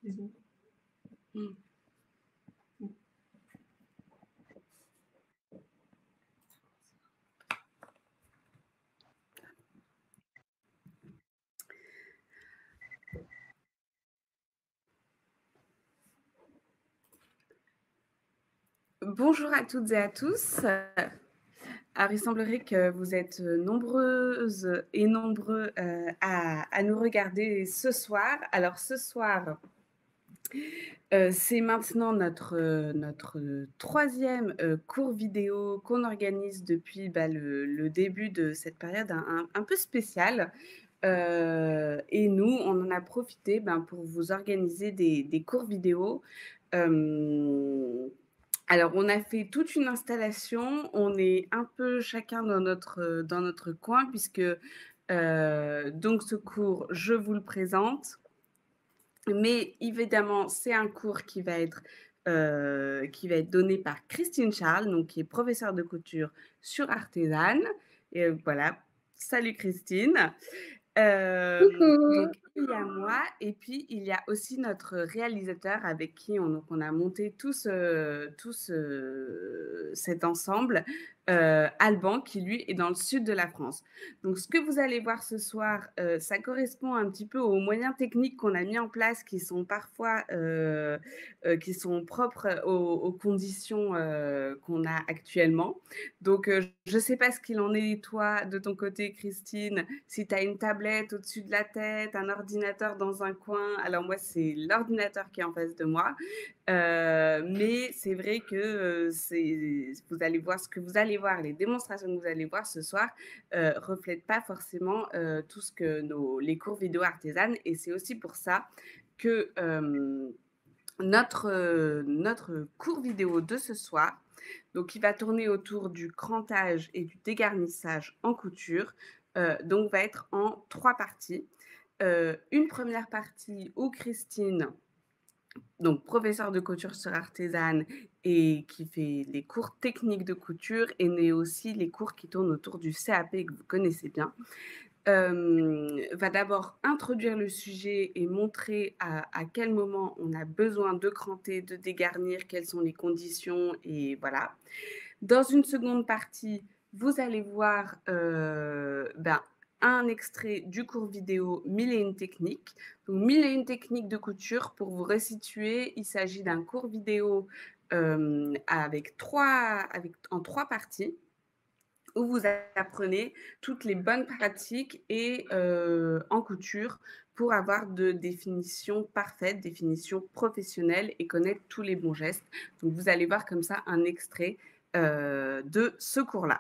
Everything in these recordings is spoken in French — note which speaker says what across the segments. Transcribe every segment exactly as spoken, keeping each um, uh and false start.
Speaker 1: Mm. Bonjour à toutes et à tous. Alors, il semblerait que vous êtes nombreuses et nombreux euh, à, à nous regarder ce soir. Alors, ce soir, euh, c'est maintenant notre, notre troisième euh, cours vidéo qu'on organise depuis bah, le, le début de cette période un, un, un peu spéciale. Euh, et nous, on en a profité ben, pour vous organiser des, des cours vidéo. Euh, alors, on a fait toute une installation. On est un peu chacun dans notre, dans notre coin, puisque euh, donc ce cours, je vous le présente. Mais évidemment, c'est un cours qui va être, euh, qui va être donné par Christine Charles, donc, qui est professeure de couture sur Artesane. Et euh, voilà, salut Christine. Euh,
Speaker 2: Coucou.
Speaker 1: donc, il y a moi et puis il y a aussi notre réalisateur avec qui on, donc, on a monté tout, ce, tout ce, cet ensemble, euh, Alban, qui lui est dans le sud de la France. Donc, ce que vous allez voir ce soir, euh, ça correspond un petit peu aux moyens techniques qu'on a mis en place qui sont parfois euh, euh, qui sont propres aux, aux conditions euh, qu'on a actuellement. Donc, euh, je ne sais pas ce qu'il en est, toi, de ton côté, Christine, si tu as une tablette au-dessus de la tête, un ordinateur dans un coin. Alors moi, c'est l'ordinateur qui est en face de moi. Euh, mais c'est vrai que euh, c'est, vous allez voir ce que vous allez voir, les démonstrations que vous allez voir ce soir euh, reflètent pas forcément euh, tout ce que nos, les cours vidéo artisanes. Et c'est aussi pour ça que euh, notre, euh, notre cours vidéo de ce soir, donc il va tourner autour du crantage et du dégarnissage en couture, euh, donc va être en trois parties. Euh, une première partie où Christine, donc professeure de couture sur Artesane et qui fait les cours techniques de couture, et mais aussi les cours qui tournent autour du C A P que vous connaissez bien, euh, va d'abord introduire le sujet et montrer à, à quel moment on a besoin de cranter, de dégarnir, quelles sont les conditions, et voilà. Dans une seconde partie, vous allez voir euh, ben, un extrait du cours vidéo Mille et une techniques. Donc, Mille et une techniques de couture, pour vous resituer, il s'agit d'un cours vidéo euh, avec trois, avec, en trois parties, où vous apprenez toutes les bonnes pratiques et euh, en couture pour avoir de définitions parfaites, définitions professionnelles et connaître tous les bons gestes. Donc, vous allez voir comme ça un extrait euh, de ce cours-là.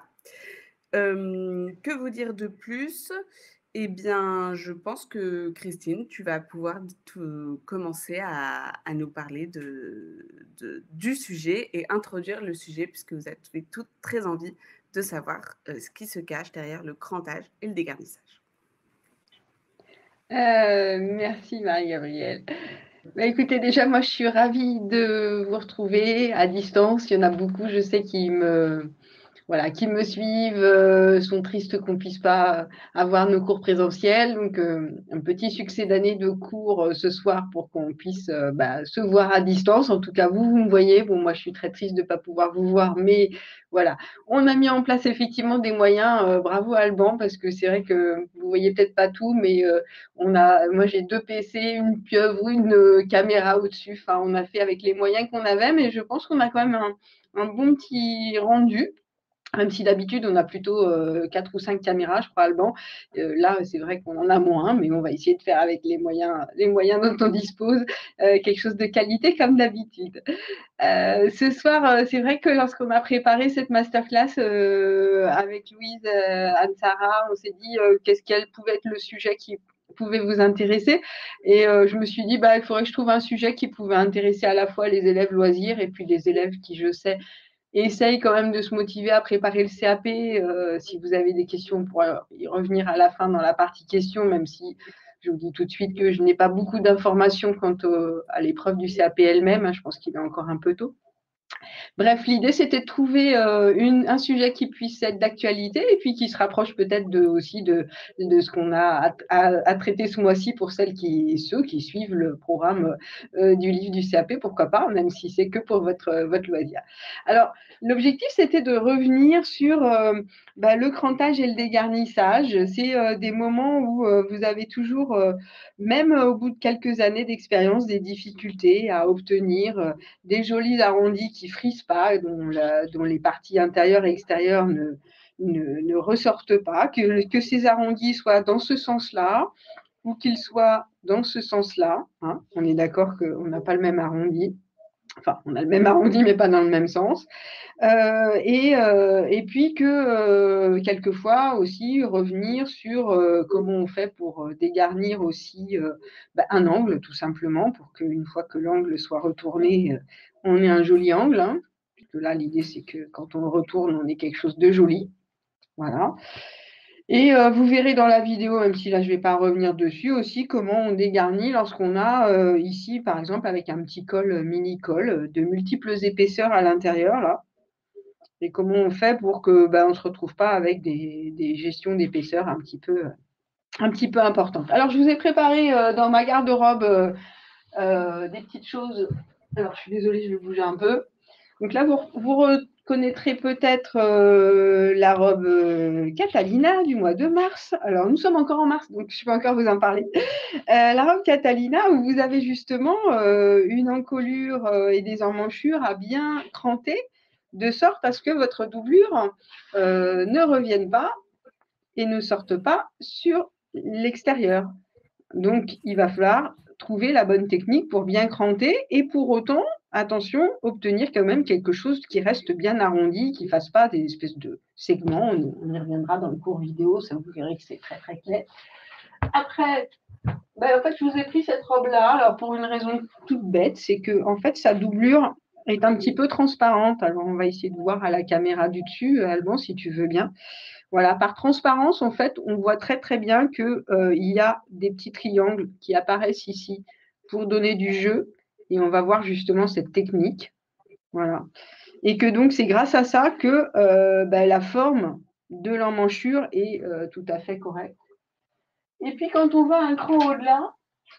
Speaker 1: Euh, que vous dire de plus? Eh bien, je pense que Christine, tu vas pouvoir te, commencer à, à nous parler de, de, du sujet et introduire le sujet, puisque vous avez toutes très envie de savoir euh, ce qui se cache derrière le crantage et le dégarnissage.
Speaker 2: Euh, merci Marie-Gabrielle. Bah, écoutez, déjà, moi, je suis ravie de vous retrouver à distance. Il y en a beaucoup, je sais, qui me, voilà, qui me suivent, euh, sont tristes qu'on puisse pas avoir nos cours présentiels. Donc, euh, un petit succès d'année de cours euh, ce soir pour qu'on puisse euh, bah, se voir à distance. En tout cas, vous, vous me voyez. Bon, moi, je suis très triste de ne pas pouvoir vous voir, mais voilà. On a mis en place effectivement des moyens. Euh, bravo Alban, parce que c'est vrai que vous voyez peut-être pas tout, mais euh, on a, moi, j'ai deux P C, une pieuvre, une euh, caméra au-dessus. Enfin, on a fait avec les moyens qu'on avait, mais je pense qu'on a quand même un, un bon petit rendu. Même si d'habitude, on a plutôt euh, quatre ou cinq caméras, je crois, Alban. Euh, là, c'est vrai qu'on en a moins, mais on va essayer de faire avec les moyens, les moyens dont on dispose, euh, quelque chose de qualité comme d'habitude. Euh, ce soir, euh, c'est vrai que lorsqu'on a préparé cette masterclass euh, avec Louise, euh, Anne-Sara, on s'est dit euh, qu'est-ce qu'elle pouvait être le sujet qui pouvait vous intéresser. Et euh, je me suis dit, bah, il faudrait que je trouve un sujet qui pouvait intéresser à la fois les élèves loisirs et puis les élèves qui, je sais, et essaye quand même de se motiver à préparer le C A P. Euh, si vous avez des questions, on pourra y revenir à la fin dans la partie questions, même si je vous dis tout de suite que je n'ai pas beaucoup d'informations quant au, à l'épreuve du C A P elle-même. Je pense qu'il est encore un peu tôt. Bref, l'idée, c'était de trouver euh, une, un sujet qui puisse être d'actualité et puis qui se rapproche peut-être de, aussi de, de ce qu'on a à, à, à traiter ce mois-ci pour celles qui, ceux qui suivent le programme euh, du livre du C A P, pourquoi pas, même si c'est que pour votre, votre loisir. Alors, l'objectif, c'était de revenir sur euh, bah, le crantage et le dégarnissage. C'est euh, des moments où euh, vous avez toujours, euh, même au bout de quelques années d'expérience, des difficultés à obtenir euh, des jolis arrondis qui frisent pas, dont, la, dont les parties intérieures et extérieures ne, ne, ne ressortent pas, que, que ces arrondis soient dans ce sens-là ou qu'ils soient dans ce sens-là. Hein. On est d'accord qu'on n'a pas le même arrondi. Enfin, on a le même arrondi, mais pas dans le même sens. Euh, et, euh, et puis que euh, quelquefois aussi revenir sur euh, comment on fait pour dégarnir aussi euh, bah, un angle, tout simplement, pour qu'une fois que l'angle soit retourné, euh, on ait un joli angle. Hein. Parce que là, l'idée, c'est que quand on le retourne, on ait quelque chose de joli. Voilà. Et euh, vous verrez dans la vidéo, même si là je ne vais pas revenir dessus, aussi comment on dégarnit lorsqu'on a euh, ici, par exemple, avec un petit col, mini-col, de multiples épaisseurs à l'intérieur, là. Et comment on fait pour que ben, on ne se retrouve pas avec des, des gestions d'épaisseur un petit peu un petit peu importantes. Alors, je vous ai préparé euh, dans ma garde-robe euh, euh, des petites choses. Alors, je suis désolée, je vais bouger un peu. Donc là, vous, vous reconnaîtrez peut-être euh, la robe euh, Catalina du mois de mars. Alors, nous sommes encore en mars, donc je peux encore vous en parler. Euh, la robe Catalina, où vous avez justement euh, une encolure euh, et des emmanchures à bien cranter, de sorte à ce que votre doublure euh, ne revienne pas et ne sorte pas sur l'extérieur. Donc, il va falloir trouver la bonne technique pour bien cranter et pour autant, attention, obtenir quand même quelque chose qui reste bien arrondi, qui ne fasse pas des espèces de segments. On, on y reviendra dans le cours vidéo, ça vous verrez que c'est très très clair. Après, ben, en fait, je vous ai pris cette robe-là, alors pour une raison toute bête, c'est que en fait, sa doublure est un petit peu transparente. Alors, on va essayer de voir à la caméra du dessus, Alban, si tu veux bien. Voilà, par transparence, en fait, on voit très très bien qu'il euh, y a des petits triangles qui apparaissent ici pour donner du jeu. Et on va voir justement cette technique. Voilà. Et que donc, c'est grâce à ça que euh, ben, la forme de l'emmanchure est euh, tout à fait correcte. Et puis, quand on va un cran au-delà,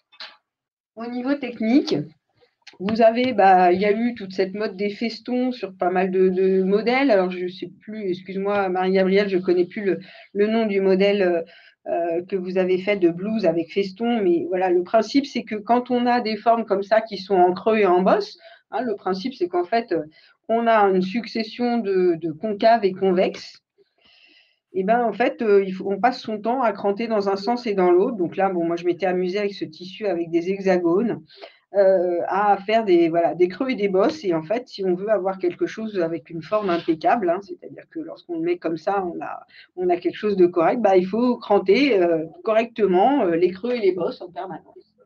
Speaker 2: au niveau technique, vous avez, bah, il y a eu toute cette mode des festons sur pas mal de, de modèles. Alors, je ne sais plus, excuse-moi, Marie-Gabrielle, je ne connais plus le, le nom du modèle euh, que vous avez fait de blouse avec feston. Mais voilà, le principe, c'est que quand on a des formes comme ça qui sont en creux et en bosse, hein, le principe, c'est qu'en fait, on a une succession de, de concaves et convexes. Et ben en fait, euh, il faut, on passe son temps à cranter dans un sens et dans l'autre. Donc là, bon, moi, je m'étais amusée avec ce tissu avec des hexagones. Euh, à faire des, voilà, des creux et des bosses. Et en fait, si on veut avoir quelque chose avec une forme impeccable, hein, c'est-à-dire que lorsqu'on le met comme ça, on a, on a quelque chose de correct, bah, il faut cranter euh, correctement euh, les creux et les bosses en permanence.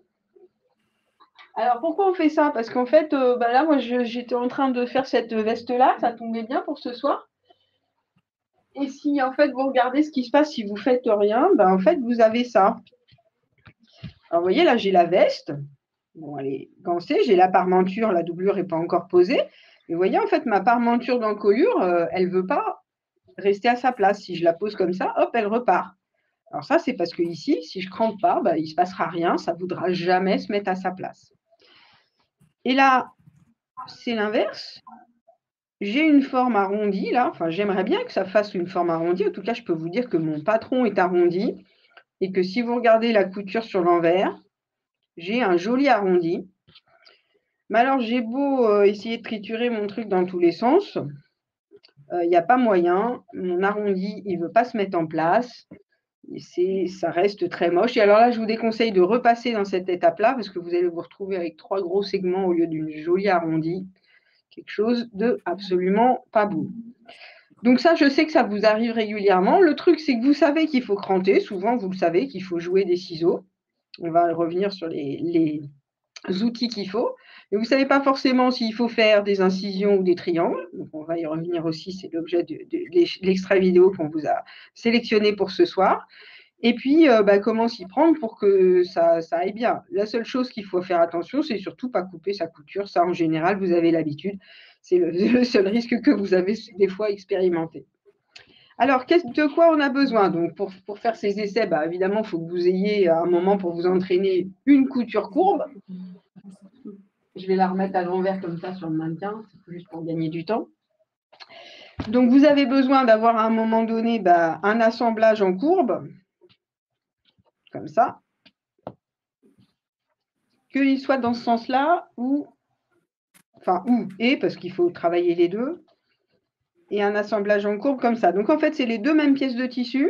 Speaker 2: Alors, pourquoi on fait ça? Parce qu'en fait, euh, bah là, moi, j'étais en train de faire cette veste-là, ça tombait bien pour ce soir. Et si, en fait, vous regardez ce qui se passe si vous ne faites rien, bah, en fait, vous avez ça. Alors, vous voyez, là, j'ai la veste. Bon, elle est gancée, j'ai la parmenture, la doublure n'est pas encore posée. Et vous voyez, en fait, ma parmenture d'encolure, euh, elle ne veut pas rester à sa place. Si je la pose comme ça, hop, elle repart. Alors ça, c'est parce que ici, si je ne crampe pas, bah, il ne se passera rien, ça ne voudra jamais se mettre à sa place. Et là, c'est l'inverse. J'ai une forme arrondie, là. Enfin, j'aimerais bien que ça fasse une forme arrondie. En tout cas, je peux vous dire que mon patron est arrondi et que si vous regardez la couture sur l'envers, j'ai un joli arrondi. Mais alors, j'ai beau euh, essayer de triturer mon truc dans tous les sens, il euh, n'y a pas moyen. Mon arrondi, il ne veut pas se mettre en place. Et ça reste très moche. Et alors là, je vous déconseille de repasser dans cette étape-là parce que vous allez vous retrouver avec trois gros segments au lieu d'une jolie arrondie. Quelque chose de absolument pas beau. Donc ça, je sais que ça vous arrive régulièrement. Le truc, c'est que vous savez qu'il faut cranter. Souvent, vous le savez qu'il faut jouer des ciseaux. On va revenir sur les, les outils qu'il faut. Et vous ne savez pas forcément s'il faut faire des incisions ou des triangles. Donc, on va y revenir aussi. C'est l'objet de, de, de l'extrait vidéo qu'on vous a sélectionné pour ce soir. Et puis, euh, bah, comment s'y prendre pour que ça, ça aille bien. La seule chose qu'il faut faire attention, c'est surtout pas couper sa couture. Ça, en général, vous avez l'habitude. C'est le, le seul risque que vous avez des fois expérimenté. Alors, de quoi on a besoin? Donc, pour, pour faire ces essais, bah, évidemment, il faut que vous ayez à un moment pour vous entraîner une couture courbe. Je vais la remettre à l'envers comme ça sur le mannequin, juste pour gagner du temps. Donc, vous avez besoin d'avoir à un moment donné bah, un assemblage en courbe, comme ça. Qu'il soit dans ce sens-là, ou, enfin, ou, et, parce qu'il faut travailler les deux, et un assemblage en courbe comme ça. Donc, en fait, c'est les deux mêmes pièces de tissu,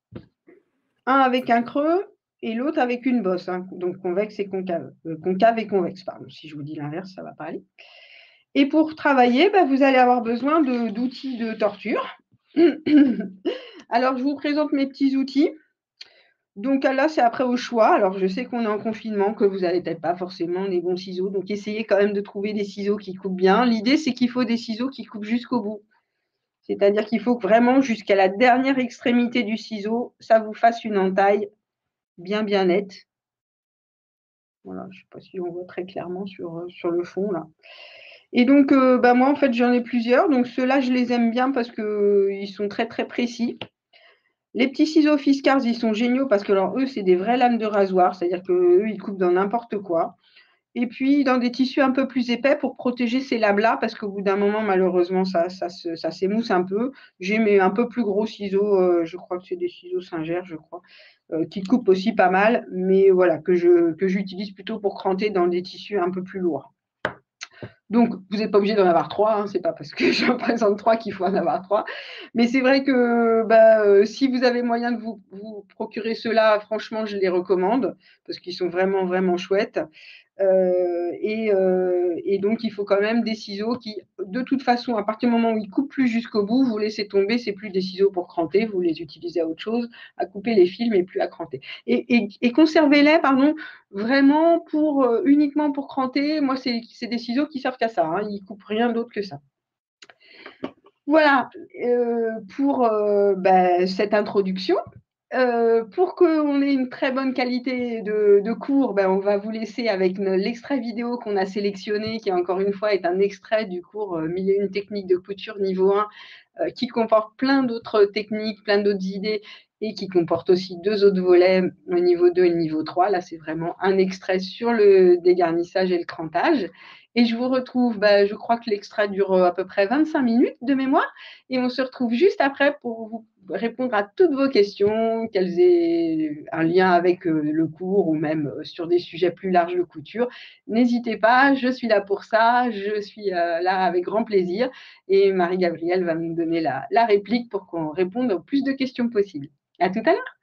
Speaker 2: un avec un creux et l'autre avec une bosse, hein, donc convexe et concave. Euh, concave et convexe, pardon. Si je vous dis l'inverse, ça ne va pas aller. Et pour travailler, bah, vous allez avoir besoin d'outils de, de torture. Alors, je vous présente mes petits outils. Donc là, c'est après au choix. Alors, je sais qu'on est en confinement, que vous n'avez peut-être pas forcément des bons ciseaux. Donc, essayez quand même de trouver des ciseaux qui coupent bien. L'idée, c'est qu'il faut des ciseaux qui coupent jusqu'au bout. C'est-à-dire qu'il faut que vraiment, jusqu'à la dernière extrémité du ciseau, ça vous fasse une entaille bien, bien nette. Voilà, je ne sais pas si on voit très clairement sur, sur le fond, là. Et donc, euh, bah, moi, en fait, j'en ai plusieurs. Donc, ceux-là, je les aime bien parce qu'ils euh, sont très, très précis. Les petits ciseaux Fiskars, ils sont géniaux parce que, alors, eux, c'est des vraies lames de rasoir. C'est-à-dire qu'eux, ils coupent dans n'importe quoi. Et puis, dans des tissus un peu plus épais pour protéger ces lames-là, parce qu'au bout d'un moment, malheureusement, ça, ça, ça s'émousse un peu. J'ai mes un peu plus gros ciseaux, euh, je crois que c'est des ciseaux Singer, je crois, euh, qui coupent aussi pas mal, mais voilà, que je, que j'utilise plutôt pour cranter dans des tissus un peu plus lourds. Donc, vous n'êtes pas obligé d'en avoir trois, hein, c'est pas parce que j'en présente trois qu'il faut en avoir trois. Mais c'est vrai que bah, euh, si vous avez moyen de vous, vous procurer ceux-là, franchement, je les recommande parce qu'ils sont vraiment, vraiment chouettes. Euh, et, euh, et donc, il faut quand même des ciseaux qui, de toute façon, à partir du moment où ils coupent plus jusqu'au bout, vous laissez tomber, c'est plus des ciseaux pour cranter, vous les utilisez à autre chose, à couper les fils, mais plus à cranter. Et, et, et conservez-les, pardon, vraiment pour euh, uniquement pour cranter. Moi, c'est des ciseaux qui servent qu'à ça, hein, ils coupent rien d'autre que ça. Voilà euh, pour euh, bah, cette introduction. Euh, pour qu'on ait une très bonne qualité de, de cours, ben, on va vous laisser avec l'extrait vidéo qu'on a sélectionné, qui encore une fois est un extrait du cours euh, Mille et une techniques de couture niveau un, euh, qui comporte plein d'autres techniques, plein d'autres idées, et qui comporte aussi deux autres volets, le niveau deux et le niveau trois. Là, c'est vraiment un extrait sur le dégarnissage et le crantage. Et je vous retrouve, ben, je crois que l'extrait dure à peu près vingt-cinq minutes de mémoire, et on se retrouve juste après pour vous répondre à toutes vos questions, qu'elles aient un lien avec euh, le cours ou même euh, sur des sujets plus larges de couture. N'hésitez pas, je suis là pour ça, je suis euh, là avec grand plaisir et Marie-Gabrielle va nous donner la, la réplique pour qu'on réponde au plus de questions possibles. À tout à l'heure.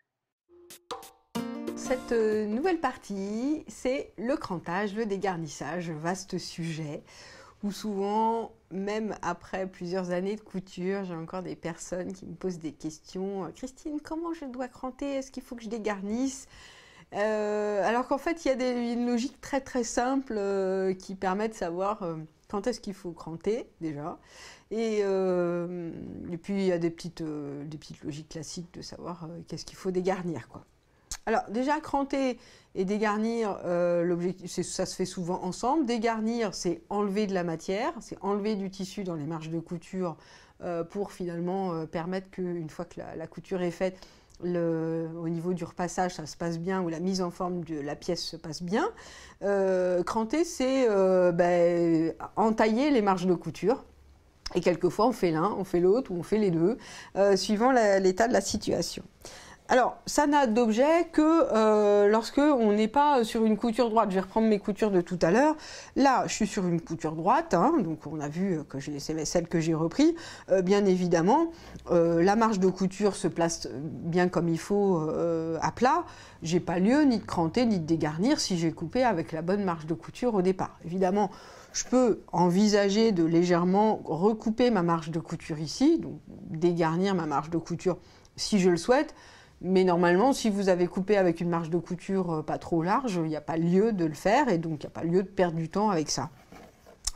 Speaker 3: Cette nouvelle partie, c'est le crantage, le dégarnissage, vaste sujet où souvent, même après plusieurs années de couture, j'ai encore des personnes qui me posent des questions. « Christine, comment je dois cranter? Est-ce qu'il faut que je dégarnisse ?» euh, Alors qu'en fait, il y a des, une logique très très simple euh, qui permet de savoir euh, quand est-ce qu'il faut cranter, déjà. Et, euh, et puis, il y a des petites, euh, des petites logiques classiques de savoir euh, qu'est-ce qu'il faut dégarnir, quoi. Alors déjà, cranter et dégarnir, euh, l'objectif, ça se fait souvent ensemble. Dégarnir, c'est enlever de la matière, c'est enlever du tissu dans les marges de couture euh, pour finalement euh, permettre qu'une fois que la, la couture est faite, le, au niveau du repassage, ça se passe bien, ou la mise en forme de la pièce se passe bien. Euh, cranter, c'est euh, ben, entailler les marges de couture. Et quelquefois, on fait l'un, on fait l'autre, ou on fait les deux, euh, suivant l'état de la situation. Alors, ça n'a d'objet que euh, lorsque on n'est pas sur une couture droite. Je vais reprendre mes coutures de tout à l'heure. Là, je suis sur une couture droite, hein, donc on a vu que c'est celle que j'ai repris. Euh, bien évidemment, euh, la marge de couture se place bien comme il faut euh, à plat. J'ai pas lieu ni de cranter ni de dégarnir si j'ai coupé avec la bonne marge de couture au départ. Évidemment, je peux envisager de légèrement recouper ma marge de couture ici, donc dégarnir ma marge de couture si je le souhaite. Mais normalement, si vous avez coupé avec une marge de couture pas trop large, il n'y a pas lieu de le faire et donc il n'y a pas lieu de perdre du temps avec ça.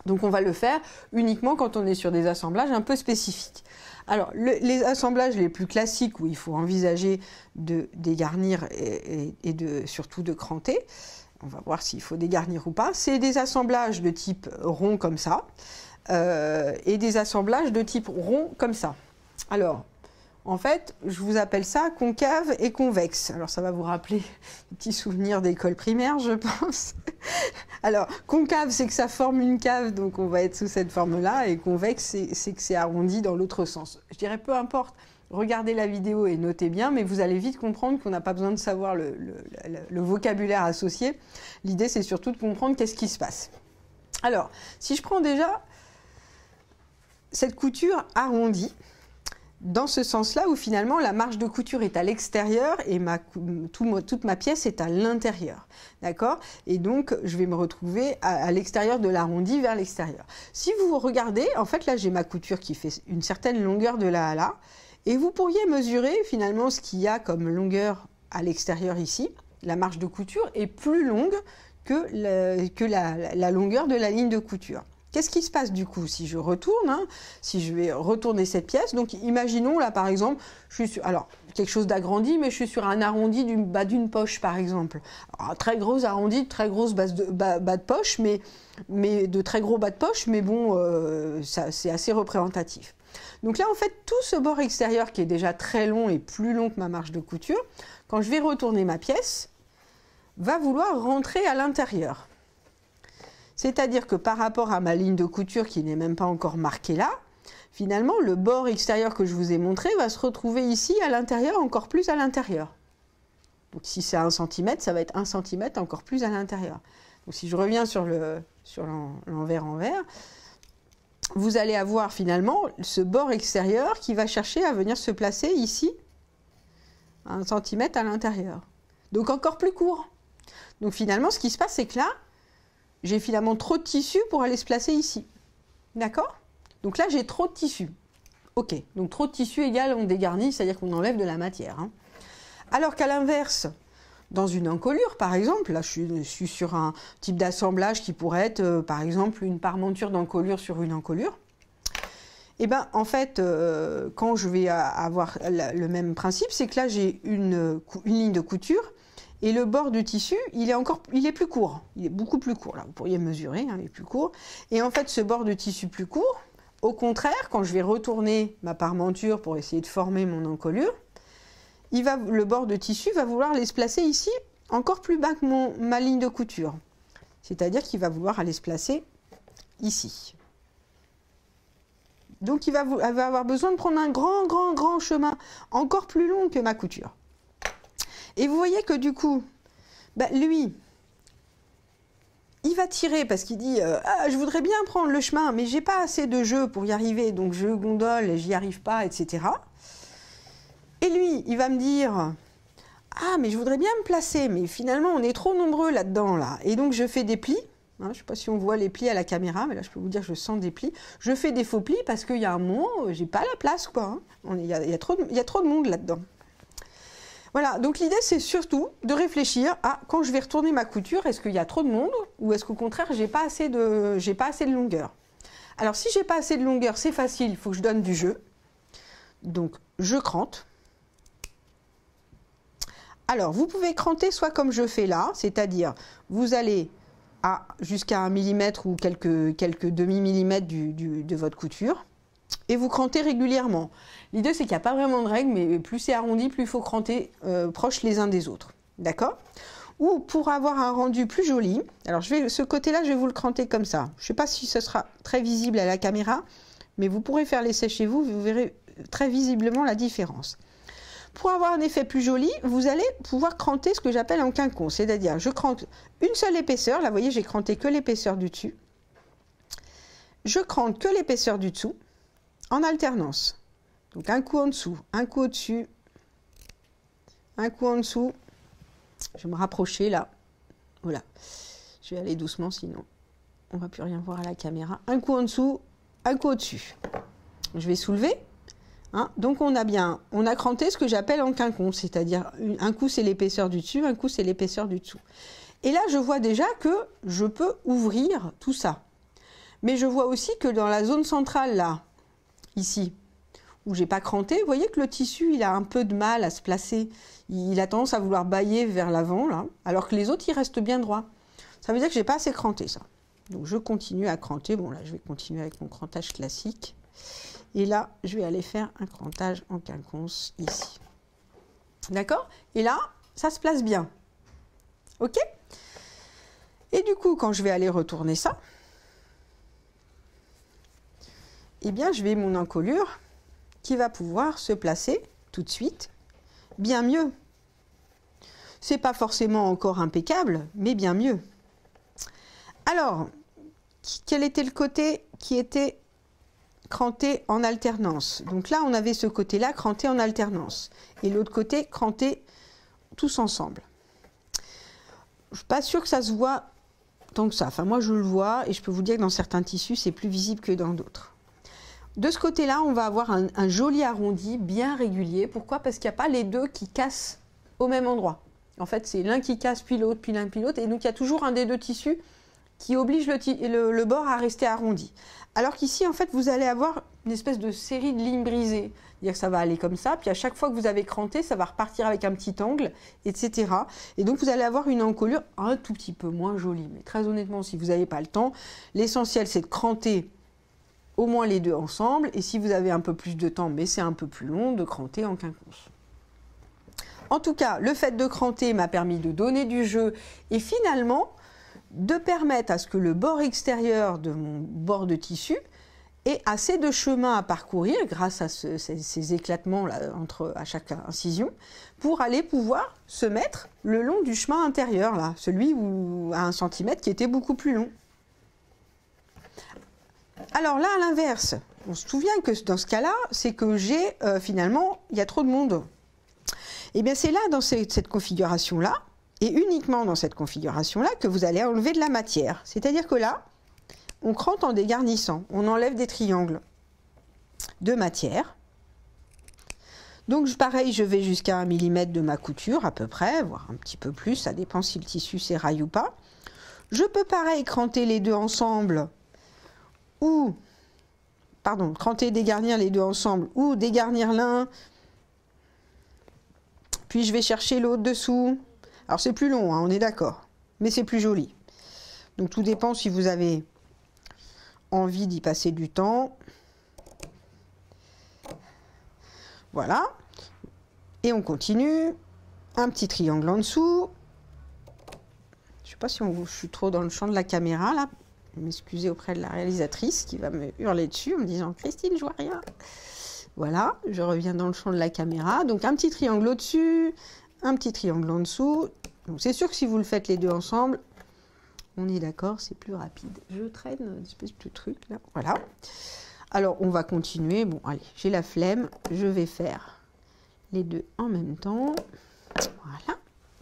Speaker 3: Donc on va le faire uniquement quand on est sur des assemblages un peu spécifiques. Alors le, les assemblages les plus classiques où il faut envisager de dégarnir et, et, et de, surtout de cranter, on va voir s'il faut dégarnir ou pas, c'est des assemblages de type rond comme ça euh, et des assemblages de type rond comme ça. Alors en fait, je vous appelle ça concave et convexe. Alors, ça va vous rappeler des petits souvenirs d'école primaire, je pense. Alors, concave, c'est que ça forme une cave, donc on va être sous cette forme-là. Et convexe, c'est que c'est arrondi dans l'autre sens. Je dirais, peu importe, regardez la vidéo et notez bien, mais vous allez vite comprendre qu'on n'a pas besoin de savoir le, le, le, le vocabulaire associé. L'idée, c'est surtout de comprendre qu'est-ce qui se passe. Alors, si je prends déjà cette couture arrondie, dans ce sens-là où finalement la marge de couture est à l'extérieur et ma, tout, toute ma pièce est à l'intérieur. D'accord? Et donc, je vais me retrouver à, à l'extérieur de l'arrondi vers l'extérieur. Si vous regardez, en fait, là, j'ai ma couture qui fait une certaine longueur de là à là. Et vous pourriez mesurer finalement ce qu'il y a comme longueur à l'extérieur ici. La marge de couture est plus longue que, le, que la, la longueur de la ligne de couture. Qu'est-ce qui se passe du coup si je retourne, hein, si je vais retourner cette pièce? Donc imaginons là par exemple, je suis sur, alors quelque chose d'agrandi, mais je suis sur un arrondi du bas d'une poche par exemple. Alors, un très gros arrondi, très grosse base de, bas, bas de poche, mais, mais de très gros bas de poche, mais bon, euh, c'est assez représentatif. Donc là en fait tout ce bord extérieur qui est déjà très long et plus long que ma marge de couture, quand je vais retourner ma pièce, va vouloir rentrer à l'intérieur. C'est-à-dire que par rapport à ma ligne de couture qui n'est même pas encore marquée là, finalement, le bord extérieur que je vous ai montré va se retrouver ici à l'intérieur, encore plus à l'intérieur. Donc si c'est un centimètre, ça va être un centimètre encore plus à l'intérieur. Donc si je reviens sur le sur l'envers envers, vous allez avoir finalement ce bord extérieur qui va chercher à venir se placer ici, à un centimètre à l'intérieur. Donc encore plus court. Donc finalement, ce qui se passe, c'est que là, j'ai finalement trop de tissu pour aller se placer ici. D'accord? Donc là, j'ai trop de tissu. Ok, donc trop de tissu égale on dégarnit, c'est-à-dire qu'on enlève de la matière. Hein. Alors qu'à l'inverse, dans une encolure, par exemple, là je suis, je suis sur un type d'assemblage qui pourrait être, euh, par exemple, une parmenture d'encolure sur une encolure. Et bien, en fait, euh, quand je vais avoir le même principe, c'est que là, j'ai une, une ligne de couture. Et le bord du tissu, il est encore, il est plus court. Il est beaucoup plus court. Là, vous pourriez mesurer, hein, il est plus court. Et en fait, ce bord de tissu plus court, au contraire, quand je vais retourner ma parmenture pour essayer de former mon encolure, il va, le bord de tissu va vouloir aller se placer ici, encore plus bas que mon, ma ligne de couture. C'est-à-dire qu'il va vouloir aller se placer ici. Donc, il va, il va avoir besoin de prendre un grand, grand, grand chemin, encore plus long que ma couture. Et vous voyez que du coup, bah lui, il va tirer parce qu'il dit euh, ah, je voudrais bien prendre le chemin, mais j'ai pas assez de jeu pour y arriver, donc je gondole et j'y arrive pas, et cetera. Et lui, il va me dire ah, mais je voudrais bien me placer, mais finalement, on est trop nombreux là-dedans, là. Et donc, je fais des plis. Hein, je ne sais pas si on voit les plis à la caméra, mais là, je peux vous dire que je sens des plis. Je fais des faux plis parce qu'il y a un moment, j'ai pas la place, quoi. Hein. On est, il y a, il y a trop de, il y a trop de monde là-dedans. Voilà, donc l'idée c'est surtout de réfléchir à quand je vais retourner ma couture, est-ce qu'il y a trop de monde ou est-ce qu'au contraire j'ai pas assez de, j'ai pas assez de longueur. Alors si j'ai pas assez de longueur, c'est facile, il faut que je donne du jeu. Donc je crante. Alors vous pouvez cranter soit comme je fais là, c'est-à-dire vous allez à jusqu'à un millimètre ou quelques, quelques demi-millimètres du, du, de votre couture. Et vous crantez régulièrement. L'idée, c'est qu'il n'y a pas vraiment de règle, mais plus c'est arrondi, plus il faut cranter euh, proches les uns des autres. D'accord? Ou pour avoir un rendu plus joli, alors je vais, ce côté-là, je vais vous le cranter comme ça. Je ne sais pas si ce sera très visible à la caméra, mais vous pourrez faire l'essai chez vous, vous verrez très visiblement la différence. Pour avoir un effet plus joli, vous allez pouvoir cranter ce que j'appelle en quinconce, c'est-à-dire je crante une seule épaisseur. Là, vous voyez, j'ai cranté que l'épaisseur du dessus. Je crante que l'épaisseur du dessous. En alternance. Donc un coup en dessous, un coup au-dessus, un coup en dessous. Je vais me rapprocher là. Voilà. Je vais aller doucement sinon on ne va plus rien voir à la caméra. Un coup en dessous, un coup au-dessus. Je vais soulever. Hein. Donc on a bien, on a cranté ce que j'appelle en quinconce, c'est-à-dire un coup c'est l'épaisseur du dessus, un coup c'est l'épaisseur du dessous. Et là je vois déjà que je peux ouvrir tout ça. Mais je vois aussi que dans la zone centrale, là, ici, où j'ai pas cranté, vous voyez que le tissu, il a un peu de mal à se placer. Il a tendance à vouloir bâiller vers l'avant, là, alors que les autres, ils restent bien droits. Ça veut dire que j'ai pas assez cranté, ça. Donc, je continue à cranter. Bon, là, je vais continuer avec mon crantage classique. Et là, je vais aller faire un crantage en quinconce ici. D'accord? Et là, ça se place bien. OK? Et du coup, quand je vais aller retourner ça, eh bien, je vais mon encolure qui va pouvoir se placer tout de suite bien mieux. C'est pas forcément encore impeccable, mais bien mieux. Alors, quel était le côté qui était cranté en alternance? Donc là, on avait ce côté-là cranté en alternance. Et l'autre côté cranté tous ensemble. Je ne suis pas sûre que ça se voit tant que ça. Enfin, moi, je le vois et je peux vous dire que dans certains tissus, c'est plus visible que dans d'autres. De ce côté-là, on va avoir un, un joli arrondi bien régulier. Pourquoi? Parce qu'il n'y a pas les deux qui cassent au même endroit. En fait, c'est l'un qui casse, puis l'autre, puis l'un, puis l'autre. Et donc, il y a toujours un des deux tissus qui oblige le, le, le bord à rester arrondi. Alors qu'ici, en fait, vous allez avoir une espèce de série de lignes brisées. C'est-à-dire que ça va aller comme ça, puis à chaque fois que vous avez cranté, ça va repartir avec un petit angle, et cetera. Et donc, vous allez avoir une encolure un tout petit peu moins jolie. Mais très honnêtement, si vous n'avez pas le temps, l'essentiel, c'est de cranter au moins les deux ensemble. Et si vous avez un peu plus de temps, mais c'est un peu plus long, de cranter en quinconce. En tout cas, le fait de cranter m'a permis de donner du jeu et finalement de permettre à ce que le bord extérieur de mon bord de tissu ait assez de chemin à parcourir grâce à ce, ces, ces éclatements là, entre, à chaque incision pour aller pouvoir se mettre le long du chemin intérieur, là, celui où, à un centimètre qui était beaucoup plus long. Alors là, à l'inverse, on se souvient que dans ce cas-là, c'est que j'ai euh, finalement, il y a trop de monde. Et bien c'est là, dans cette, cette configuration-là, et uniquement dans cette configuration-là, que vous allez enlever de la matière. C'est-à-dire que là, on crante en dégarnissant, on enlève des triangles de matière. Donc pareil, je vais jusqu'à un millimètre de ma couture à peu près, voire un petit peu plus, ça dépend si le tissu s'éraille ou pas. Je peux pareil cranter les deux ensemble, ou, pardon, cranter, dégarnir les deux ensemble, ou dégarnir l'un, puis je vais chercher l'autre dessous. Alors c'est plus long, hein, on est d'accord, mais c'est plus joli. Donc tout dépend si vous avez envie d'y passer du temps. Voilà. Et on continue. Un petit triangle en dessous. Je ne sais pas si on, je suis trop dans le champ de la caméra là. M'excuser auprès de la réalisatrice qui va me hurler dessus en me disant « Christine, je vois rien ». Voilà, je reviens dans le champ de la caméra. Donc un petit triangle au-dessus, un petit triangle en dessous. Donc c'est sûr que si vous le faites les deux ensemble, on est d'accord, c'est plus rapide. Je traîne une espèce de truc là. Voilà. Alors on va continuer. Bon, allez, j'ai la flemme. Je vais faire les deux en même temps. Voilà.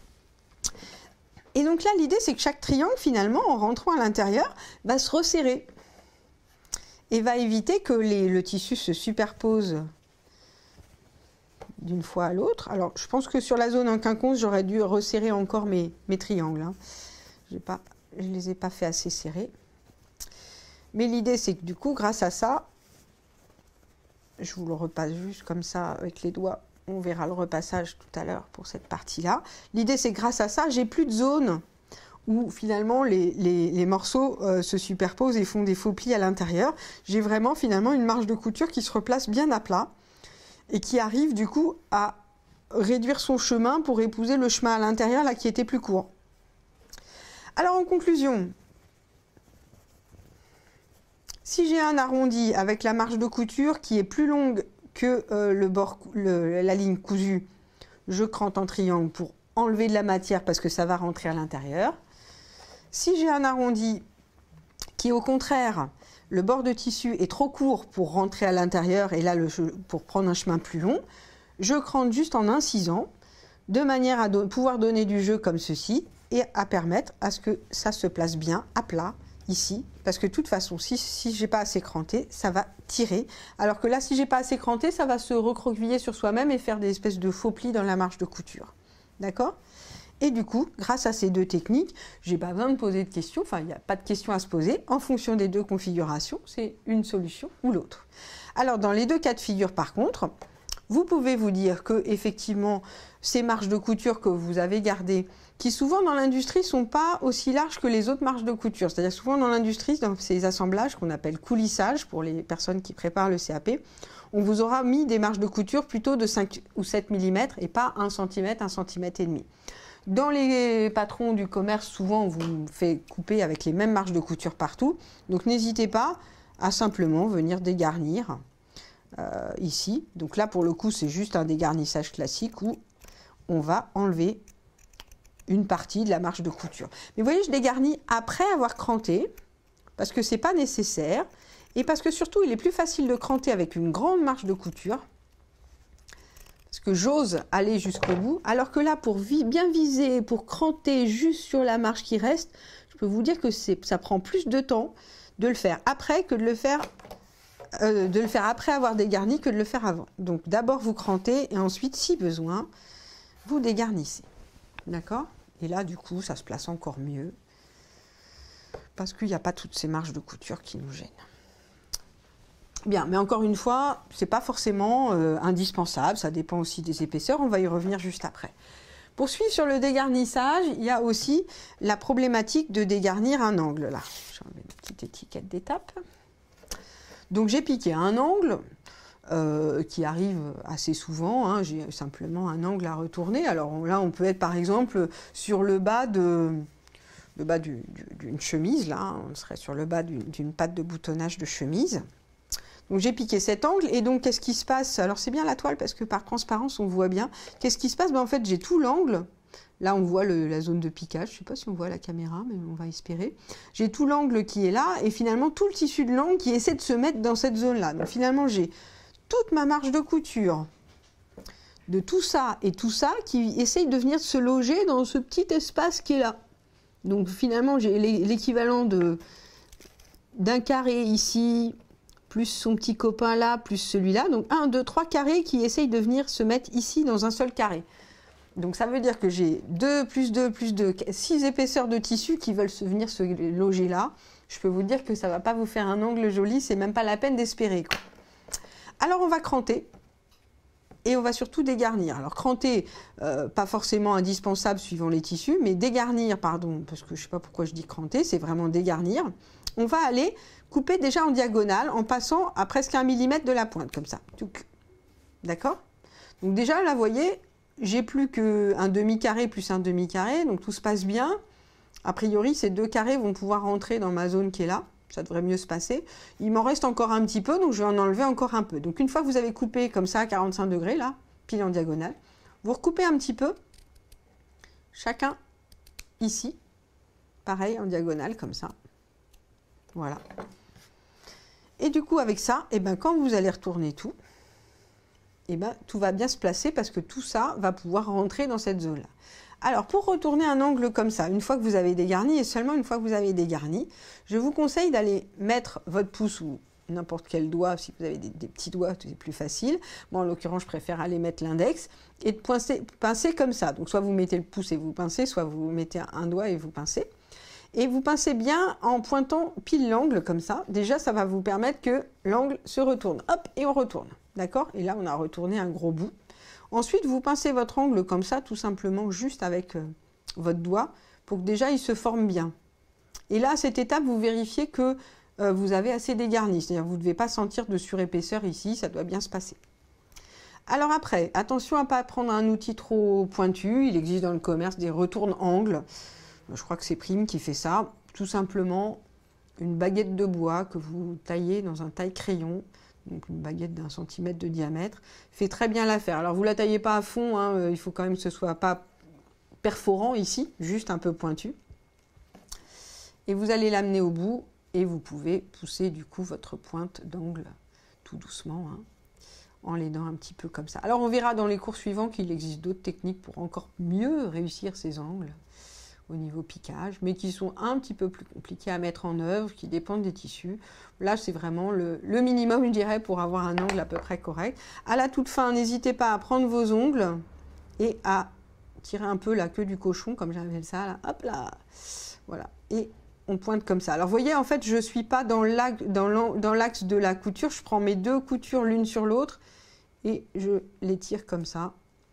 Speaker 3: Et donc là, l'idée, c'est que chaque triangle, finalement, en rentrant à l'intérieur, va se resserrer. Et va éviter que les, le tissu se superpose d'une fois à l'autre. Alors, je pense que sur la zone en quinconce, j'aurais dû resserrer encore mes, mes triangles. Hein. Je ne les ai pas fait assez serrés. Mais l'idée, c'est que du coup, grâce à ça, je vous le repasse juste comme ça avec les doigts. On verra le repassage tout à l'heure pour cette partie-là. L'idée, c'est que grâce à ça, j'ai plus de zone où finalement les, les, les morceaux euh, se superposent et font des faux plis à l'intérieur. J'ai vraiment finalement une marge de couture qui se replace bien à plat et qui arrive du coup à réduire son chemin pour épouser le chemin à l'intérieur là qui était plus court. Alors en conclusion, si j'ai un arrondi avec la marge de couture qui est plus longue que euh, le bord, le, la ligne cousue, je crante en triangle pour enlever de la matière parce que ça va rentrer à l'intérieur. Si j'ai un arrondi qui, au contraire, le bord de tissu est trop court pour rentrer à l'intérieur et là, le, pour prendre un chemin plus long, je crante juste en incisant de manière à do- pouvoir donner du jeu comme ceci et à permettre à ce que ça se place bien à plat ici. Parce que de toute façon, si, si je n'ai pas assez cranté, ça va tirer. Alors que là, si je n'ai pas assez cranté, ça va se recroqueviller sur soi-même et faire des espèces de faux plis dans la marge de couture. D'accord ? Et du coup, grâce à ces deux techniques, je n'ai pas besoin de poser de questions, enfin il n'y a pas de questions à se poser. En fonction des deux configurations, c'est une solution ou l'autre. Alors dans les deux cas de figure par contre, vous pouvez vous dire que effectivement ces marges de couture que vous avez gardées, qui souvent dans l'industrie ne sont pas aussi larges que les autres marges de couture. C'est-à-dire souvent dans l'industrie, dans ces assemblages qu'on appelle coulissage, pour les personnes qui préparent le C A P, on vous aura mis des marges de couture plutôt de cinq ou sept millimètres et pas un centimètre, un centimètre et demi. Dans les patrons du commerce, souvent on vous fait couper avec les mêmes marges de couture partout. Donc n'hésitez pas à simplement venir dégarnir euh, ici. Donc là pour le coup c'est juste un dégarnissage classique où on va enlever une partie de la marge de couture. Mais vous voyez, je dégarnis après avoir cranté, parce que ce n'est pas nécessaire, et parce que surtout il est plus facile de cranter avec une grande marge de couture, parce que j'ose aller jusqu'au bout, alors que là, pour vi bien viser, pour cranter juste sur la marge qui reste, je peux vous dire que ça prend plus de temps de le faire après que de le faire, euh, de le faire après avoir dégarni que de le faire avant. Donc d'abord vous crantez et ensuite, si besoin, vous dégarnissez. D'accord? Et là, du coup, ça se place encore mieux, parce qu'il n'y a pas toutes ces marges de couture qui nous gênent. Bien, mais encore une fois, ce n'est pas forcément euh, indispensable, ça dépend aussi des épaisseurs, on va y revenir juste après. Pour suivre sur le dégarnissage, il y a aussi la problématique de dégarnir un angle. Là, je vais enlever ma petite étiquette d'étape. Donc j'ai piqué un angle euh, qui arrive assez souvent, hein, j'ai simplement un angle à retourner. Alors là, on peut être par exemple sur le bas de... le bas d'une chemise, là, on serait sur le bas d'une patte de boutonnage de chemise. Donc j'ai piqué cet angle et donc qu'est-ce qui se passe? Alors c'est bien la toile parce que par transparence on voit bien. Qu'est-ce qui se passe? Ben, en fait j'ai tout l'angle. Là on voit le, la zone de piquage. Je ne sais pas si on voit la caméra mais on va espérer. J'ai tout l'angle qui est là et finalement tout le tissu de l'angle qui essaie de se mettre dans cette zone-là. Donc finalement j'ai toute ma marge de couture de tout ça et tout ça qui essaye de venir se loger dans ce petit espace qui est là. Donc finalement j'ai l'équivalent de d'un carré ici, plus son petit copain là, plus celui-là. Donc un, deux, trois carrés qui essayent de venir se mettre ici dans un seul carré. Donc ça veut dire que j'ai deux plus deux plus deux, six épaisseurs de tissu qui veulent se venir se loger là. Je peux vous dire que ça ne va pas vous faire un angle joli, c'est même pas la peine d'espérer. Alors on va cranter et on va surtout dégarnir. Alors cranter, euh, pas forcément indispensable suivant les tissus, mais dégarnir, pardon, parce que je ne sais pas pourquoi je dis cranter, c'est vraiment dégarnir. On va aller couper déjà en diagonale en passant à presque un millimètre de la pointe, comme ça. D'accord? Donc déjà, là, vous voyez, j'ai plus qu'un demi-carré plus un demi-carré, donc tout se passe bien. A priori, ces deux carrés vont pouvoir rentrer dans ma zone qui est là. Ça devrait mieux se passer. Il m'en reste encore un petit peu, donc je vais en enlever encore un peu. Donc une fois que vous avez coupé comme ça à quarante-cinq degrés, là, pile en diagonale, vous recoupez un petit peu, chacun ici, pareil en diagonale, comme ça. Voilà. Et du coup, avec ça, eh ben, quand vous allez retourner tout, eh ben, tout va bien se placer parce que tout ça va pouvoir rentrer dans cette zone-là. Alors, pour retourner un angle comme ça, une fois que vous avez dégarni, et seulement une fois que vous avez dégarni, je vous conseille d'aller mettre votre pouce ou n'importe quel doigt, si vous avez des, des petits doigts, c'est plus facile. Moi, en l'occurrence, je préfère aller mettre l'index et de pincer, pincer comme ça. Donc, soit vous mettez le pouce et vous pincez, soit vous mettez un doigt et vous pincez. Et vous pincez bien en pointant pile l'angle comme ça. Déjà, ça va vous permettre que l'angle se retourne. Hop, et on retourne. D'accord? Et là, on a retourné un gros bout. Ensuite, vous pincez votre angle comme ça, tout simplement, juste avec euh, votre doigt, pour que déjà, il se forme bien. Et là, à cette étape, vous vérifiez que euh, vous avez assez dégarni. C'est-à-dire que vous ne devez pas sentir de surépaisseur ici, ça doit bien se passer. Alors après, attention à ne pas prendre un outil trop pointu. Il existe dans le commerce des retourne-angles. Je crois que c'est Prime qui fait ça. Tout simplement, une baguette de bois que vous taillez dans un taille-crayon, donc une baguette d'un centimètre de diamètre, fait très bien l'affaire. Alors, vous ne la taillez pas à fond, hein, il faut quand même que ce ne soit pas perforant ici, juste un peu pointu. Et vous allez l'amener au bout et vous pouvez pousser du coup votre pointe d'angle tout doucement, hein, en l'aidant un petit peu comme ça. Alors, on verra dans les cours suivants qu'il existe d'autres techniques pour encore mieux réussir ces angles au niveau piquage, mais qui sont un petit peu plus compliqués à mettre en œuvre, qui dépendent des tissus. Là, c'est vraiment le, le minimum, je dirais, pour avoir un angle à peu près correct. À la toute fin, n'hésitez pas à prendre vos ongles et à tirer un peu la queue du cochon, comme j'appelle ça, là. Hop là. Voilà. Et on pointe comme ça. Alors, vous voyez, en fait, je ne suis pas dans l'axe de la couture. Je prends mes deux coutures l'une sur l'autre et je les tire comme ça.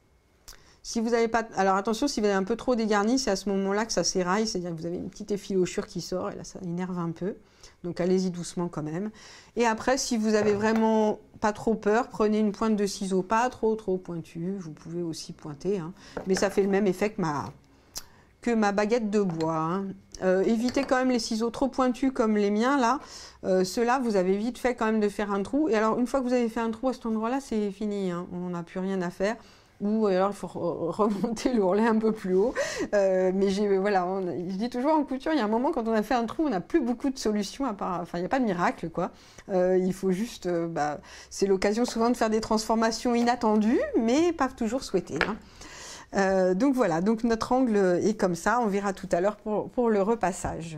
Speaker 3: Si vous n'avez pas... Alors, attention, si vous avez un peu trop dégarni, c'est à ce moment-là que ça s'éraille. C'est-à-dire que vous avez une petite effilochure qui sort et là, ça énerve un peu. Donc, allez-y doucement quand même. Et après, si vous avez vraiment pas trop peur, prenez une pointe de ciseau pas trop, trop pointue. Vous pouvez aussi pointer, hein. Mais ça fait le même effet que ma, que ma baguette de bois, hein. Euh, évitez quand même les ciseaux trop pointus comme les miens, là. Euh, Ceux-là, vous avez vite fait quand même de faire un trou. Et alors, une fois que vous avez fait un trou à cet endroit-là, c'est fini, hein. On n'a plus rien à faire. Ou alors il faut remonter le ourlet un peu plus haut. Euh, mais j'ai, voilà, on, je dis toujours en couture, il y a un moment quand on a fait un trou, on n'a plus beaucoup de solutions à part, enfin il n'y a pas de miracle quoi. Euh, il faut juste, euh, bah, c'est l'occasion souvent de faire des transformations inattendues, mais pas toujours souhaitées, hein. Euh, donc voilà, donc notre angle est comme ça, on verra tout à l'heure pour, pour le repassage.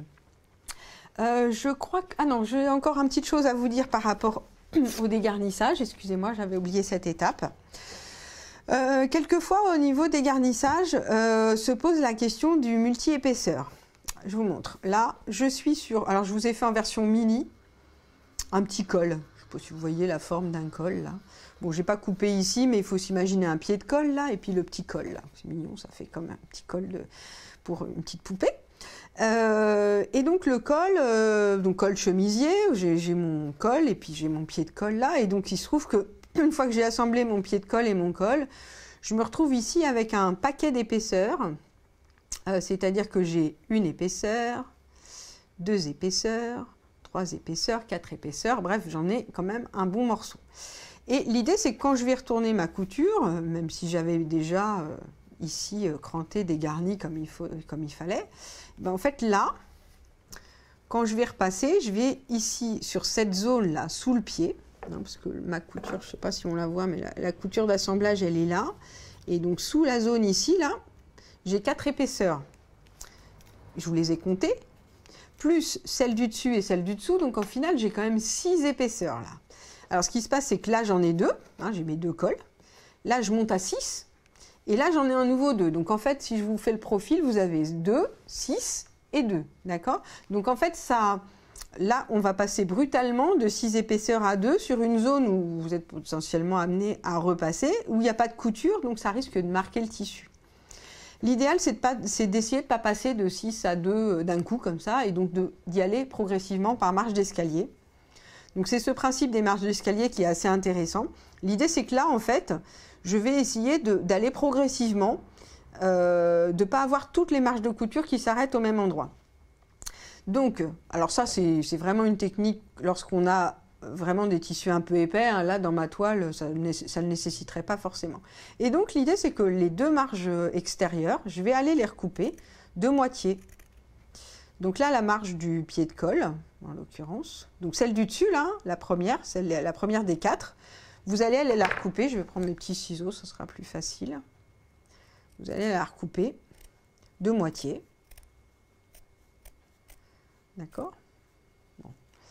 Speaker 3: Euh, je crois que, ah non, j'ai encore une petite chose à vous dire par rapport au dégarnissage, excusez-moi, j'avais oublié cette étape. Euh, quelquefois, au niveau des garnissages, euh, se pose la question du multi-épaisseur. Je vous montre. Là, je suis sur... Alors, je vous ai fait en version mini, un petit col. Je ne sais pas si vous voyez la forme d'un col, là. Bon, je n'ai pas coupé ici, mais il faut s'imaginer un pied de col, là, et puis le petit col, là. C'est mignon, ça fait comme un petit col de... pour une petite poupée. Euh, et donc, le col, euh, donc col chemisier, j'ai mon col, et puis j'ai mon pied de col, là. Et donc, il se trouve que une fois que j'ai assemblé mon pied de colle et mon col, je me retrouve ici avec un paquet d'épaisseurs, euh, c'est-à-dire que j'ai une épaisseur, deux épaisseurs, trois épaisseurs, quatre épaisseurs, bref, j'en ai quand même un bon morceau. Et l'idée, c'est que quand je vais retourner ma couture, même si j'avais déjà euh, ici euh, cranté, dégarni comme il, faut, comme il fallait, ben en fait là, quand je vais repasser, je vais ici sur cette zone-là, sous le pied, non, parce que ma couture, je ne sais pas si on la voit, mais la, la couture d'assemblage, elle est là. Et donc, sous la zone ici, là, j'ai quatre épaisseurs. Je vous les ai comptées, plus celle du dessus et celle du dessous. Donc, en final, j'ai quand même six épaisseurs, là. Alors, ce qui se passe, c'est que là, j'en ai deux. Hein, j'ai mes deux cols. Là, je monte à six. Et là, j'en ai un nouveau deux. Donc, en fait, si je vous fais le profil, vous avez deux, six et deux. D'accord? Donc, en fait, ça... Là, on va passer brutalement de six épaisseurs à deux sur une zone où vous êtes potentiellement amené à repasser, où il n'y a pas de couture, donc ça risque de marquer le tissu. L'idéal, c'est d'essayer de ne pas passer de six à deux d'un coup comme ça, et donc d'y aller progressivement par marche d'escalier. Donc c'est ce principe des marches d'escalier qui est assez intéressant. L'idée, c'est que là, en fait, je vais essayer d'aller progressivement, euh, de ne pas avoir toutes les marches de couture qui s'arrêtent au même endroit. Donc, alors ça, c'est vraiment une technique lorsqu'on a vraiment des tissus un peu épais. Hein, là, dans ma toile, ça ne ça ne nécessiterait pas forcément. Et donc, l'idée, c'est que les deux marges extérieures, je vais aller les recouper de moitié. Donc là, la marge du pied de colle, en l'occurrence, donc celle du dessus, là, la première, celle, la première des quatre, vous allez aller la recouper. Je vais prendre mes petits ciseaux, ce sera plus facile. Vous allez la recouper de moitié. D'accord? Bon.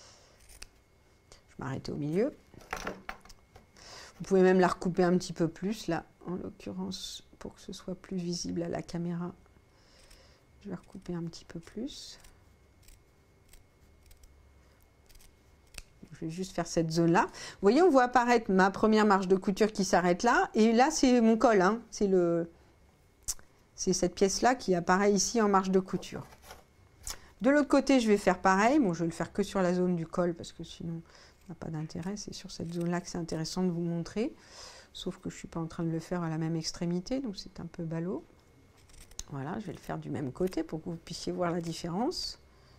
Speaker 3: Je vais m'arrêter au milieu. Vous pouvez même la recouper un petit peu plus, là, en l'occurrence, pour que ce soit plus visible à la caméra. Je vais recouper un petit peu plus. Je vais juste faire cette zone-là. Vous voyez, on voit apparaître ma première marche de couture qui s'arrête là. Et là, c'est mon col, hein. C'est le... c'est cette pièce-là qui apparaît ici en marche de couture. De l'autre côté, je vais faire pareil. Bon, je vais le faire que sur la zone du col parce que sinon, ça n'a pas d'intérêt. C'est sur cette zone-là que c'est intéressant de vous montrer. Sauf que je ne suis pas en train de le faire à la même extrémité, donc c'est un peu ballot. Voilà, je vais le faire du même côté pour que vous puissiez voir la différence.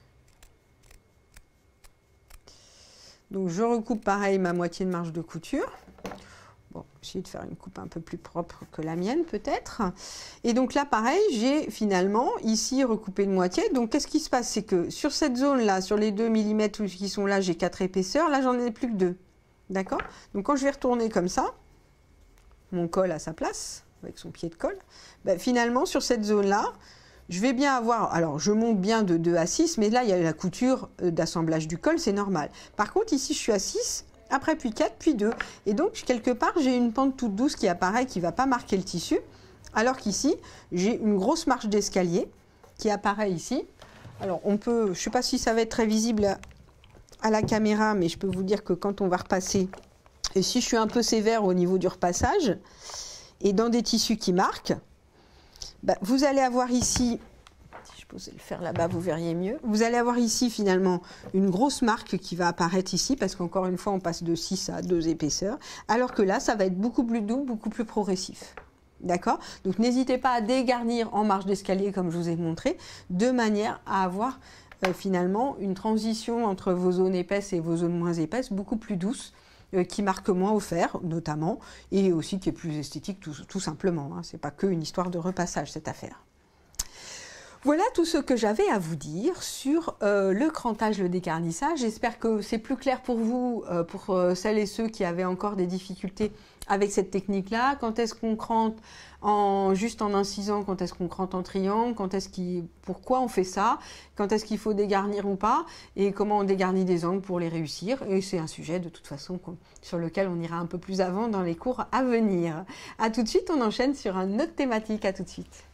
Speaker 3: Donc, je recoupe pareil ma moitié de marge de couture. Bon, essayer de faire une coupe un peu plus propre que la mienne peut-être. Et donc là, pareil, j'ai finalement ici recoupé de moitié. Donc, qu'est-ce qui se passe? C'est que sur cette zone-là, sur les deux millimètres qui sont là, j'ai quatre épaisseurs. Là, j'en ai plus que deux. D'accord? Donc, quand je vais retourner comme ça, mon col à sa place, avec son pied de colle, ben, finalement, sur cette zone-là, je vais bien avoir... Alors, je monte bien de deux à six, mais là, il y a la couture d'assemblage du col, c'est normal. Par contre, ici, je suis à six. Après, puis quatre, puis deux. Et donc, quelque part, j'ai une pente toute douce qui apparaît, qui ne va pas marquer le tissu. Alors qu'ici, j'ai une grosse marche d'escalier qui apparaît ici. Alors, on peut, je ne sais pas si ça va être très visible à, à la caméra, mais je peux vous dire que quand on va repasser, et si je suis un peu sévère au niveau du repassage, et dans des tissus qui marquent, bah, vous allez avoir ici, si je posais le faire là-bas, vous verriez mieux, vous allez avoir ici finalement une grosse marque qui va apparaître ici, parce qu'encore une fois, on passe de six à deux épaisseurs, alors que là, ça va être beaucoup plus doux, beaucoup plus progressif. D'accord? Donc, n'hésitez pas à dégarnir en marche d'escalier, comme je vous ai montré, de manière à avoir euh, finalement une transition entre vos zones épaisses et vos zones moins épaisses, beaucoup plus douce, euh, qui marque moins au fer, notamment, et aussi qui est plus esthétique, tout, tout simplement. Hein. Ce n'est pas qu'une histoire de repassage, cette affaire. Voilà tout ce que j'avais à vous dire sur euh, le crantage, le dégarnissage. J'espère que c'est plus clair pour vous, euh, pour euh, celles et ceux qui avaient encore des difficultés avec cette technique-là. Quand est-ce qu'on crante en, juste en incisant, quand est-ce qu'on crante en triangle, quand est-ce qu'il, pourquoi on fait ça, quand est-ce qu'il faut dégarnir ou pas, et comment on dégarnit des angles pour les réussir. Et c'est un sujet de toute façon sur lequel on ira un peu plus avant dans les cours à venir. A tout de suite, on enchaîne sur une autre thématique. À tout de suite.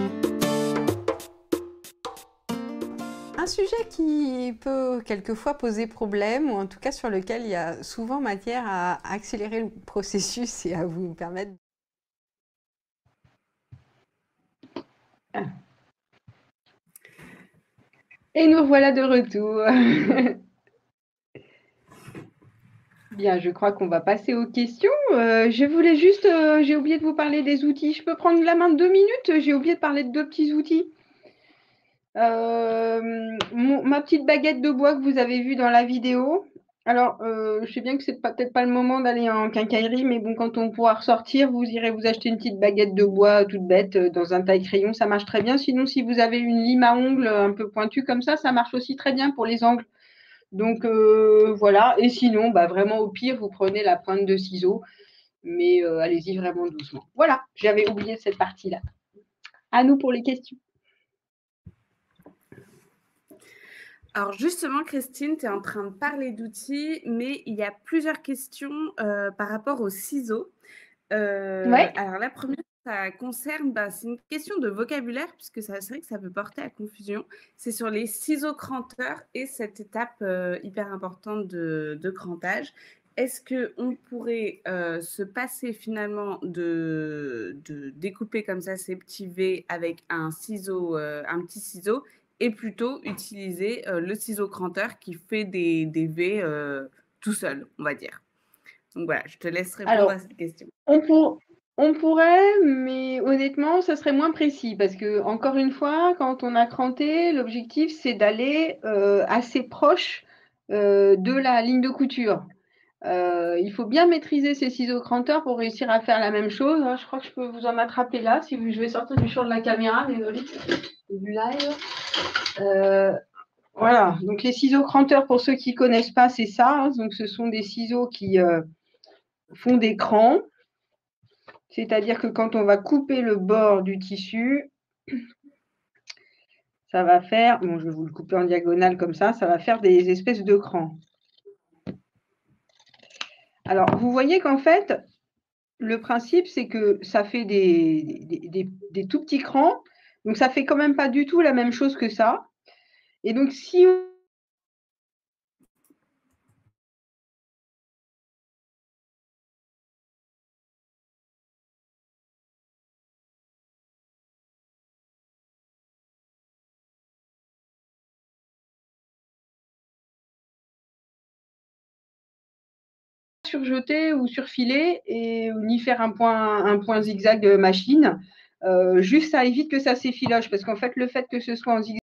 Speaker 3: Un sujet qui peut quelquefois poser problème, ou en tout cas sur lequel il y a souvent matière à accélérer le processus et à vous permettre.
Speaker 2: Et nous voilà de retour. Bien, je crois qu'on va passer aux questions. Euh, je voulais juste, euh, j'ai oublié de vous parler des outils. Je peux prendre la main de deux minutes? J'ai oublié de parler de deux petits outils. Euh, mon, ma petite baguette de bois que vous avez vue dans la vidéo. Alors, euh, je sais bien que c'est peut-être pas le moment d'aller en quincaillerie, mais bon, quand on pourra ressortir, vous irez vous acheter une petite baguette de bois toute bête dans un taille-crayon, ça marche très bien. Sinon, si vous avez une lime à ongles un peu pointue comme ça, ça marche aussi très bien pour les angles. Donc, euh, voilà. Et sinon, bah, vraiment, au pire, vous prenez la pointe de ciseaux, mais euh, allez-y vraiment doucement. Voilà, j'avais oublié cette partie-là. À nous pour les questions.
Speaker 1: Alors justement, Christine, tu es en train de parler d'outils, mais il y a plusieurs questions euh, par rapport aux ciseaux. Euh,
Speaker 2: ouais.
Speaker 1: Alors la première, ça concerne, bah, c'est une question de vocabulaire, puisque ça, c'est vrai que ça peut porter à confusion. C'est sur les ciseaux cranteurs et cette étape euh, hyper importante de, de crantage. Est-ce qu'on pourrait euh, se passer finalement de, de découper comme ça ces petits V avec un ciseau, euh, un petit ciseau, et plutôt utiliser euh, le ciseau cranteur qui fait des, des V euh, tout seul, on va dire. Donc voilà, je te laisse répondre
Speaker 2: Alors,
Speaker 1: à cette question.
Speaker 2: On, pour, on pourrait, mais honnêtement, ça serait moins précis parce que, encore une fois, quand on a cranté, l'objectif, c'est d'aller euh, assez proche euh, de la ligne de couture. Euh, il faut bien maîtriser ces ciseaux cranteurs pour réussir à faire la même chose. Hein, je crois que je peux vous en attraper là. Si vous, je vais sortir du champ de la caméra, désolé, du live. Euh, voilà, donc les ciseaux cranteurs, pour ceux qui ne connaissent pas, c'est ça. Hein, donc ce sont des ciseaux qui euh, font des crans. C'est-à-dire que quand on va couper le bord du tissu, ça va faire, bon, je vais vous le couper en diagonale comme ça, ça va faire des espèces de crans. Alors, vous voyez qu'en fait, le principe, c'est que ça fait des, des, des, des tout petits crans. Donc, ça ne fait quand même pas du tout la même chose que ça. Et donc, si on surjeter ou surfiler et ni faire un point, un point zigzag machine, euh, juste ça évite que ça s'effiloche parce qu'en fait, le fait que ce soit en zigzag,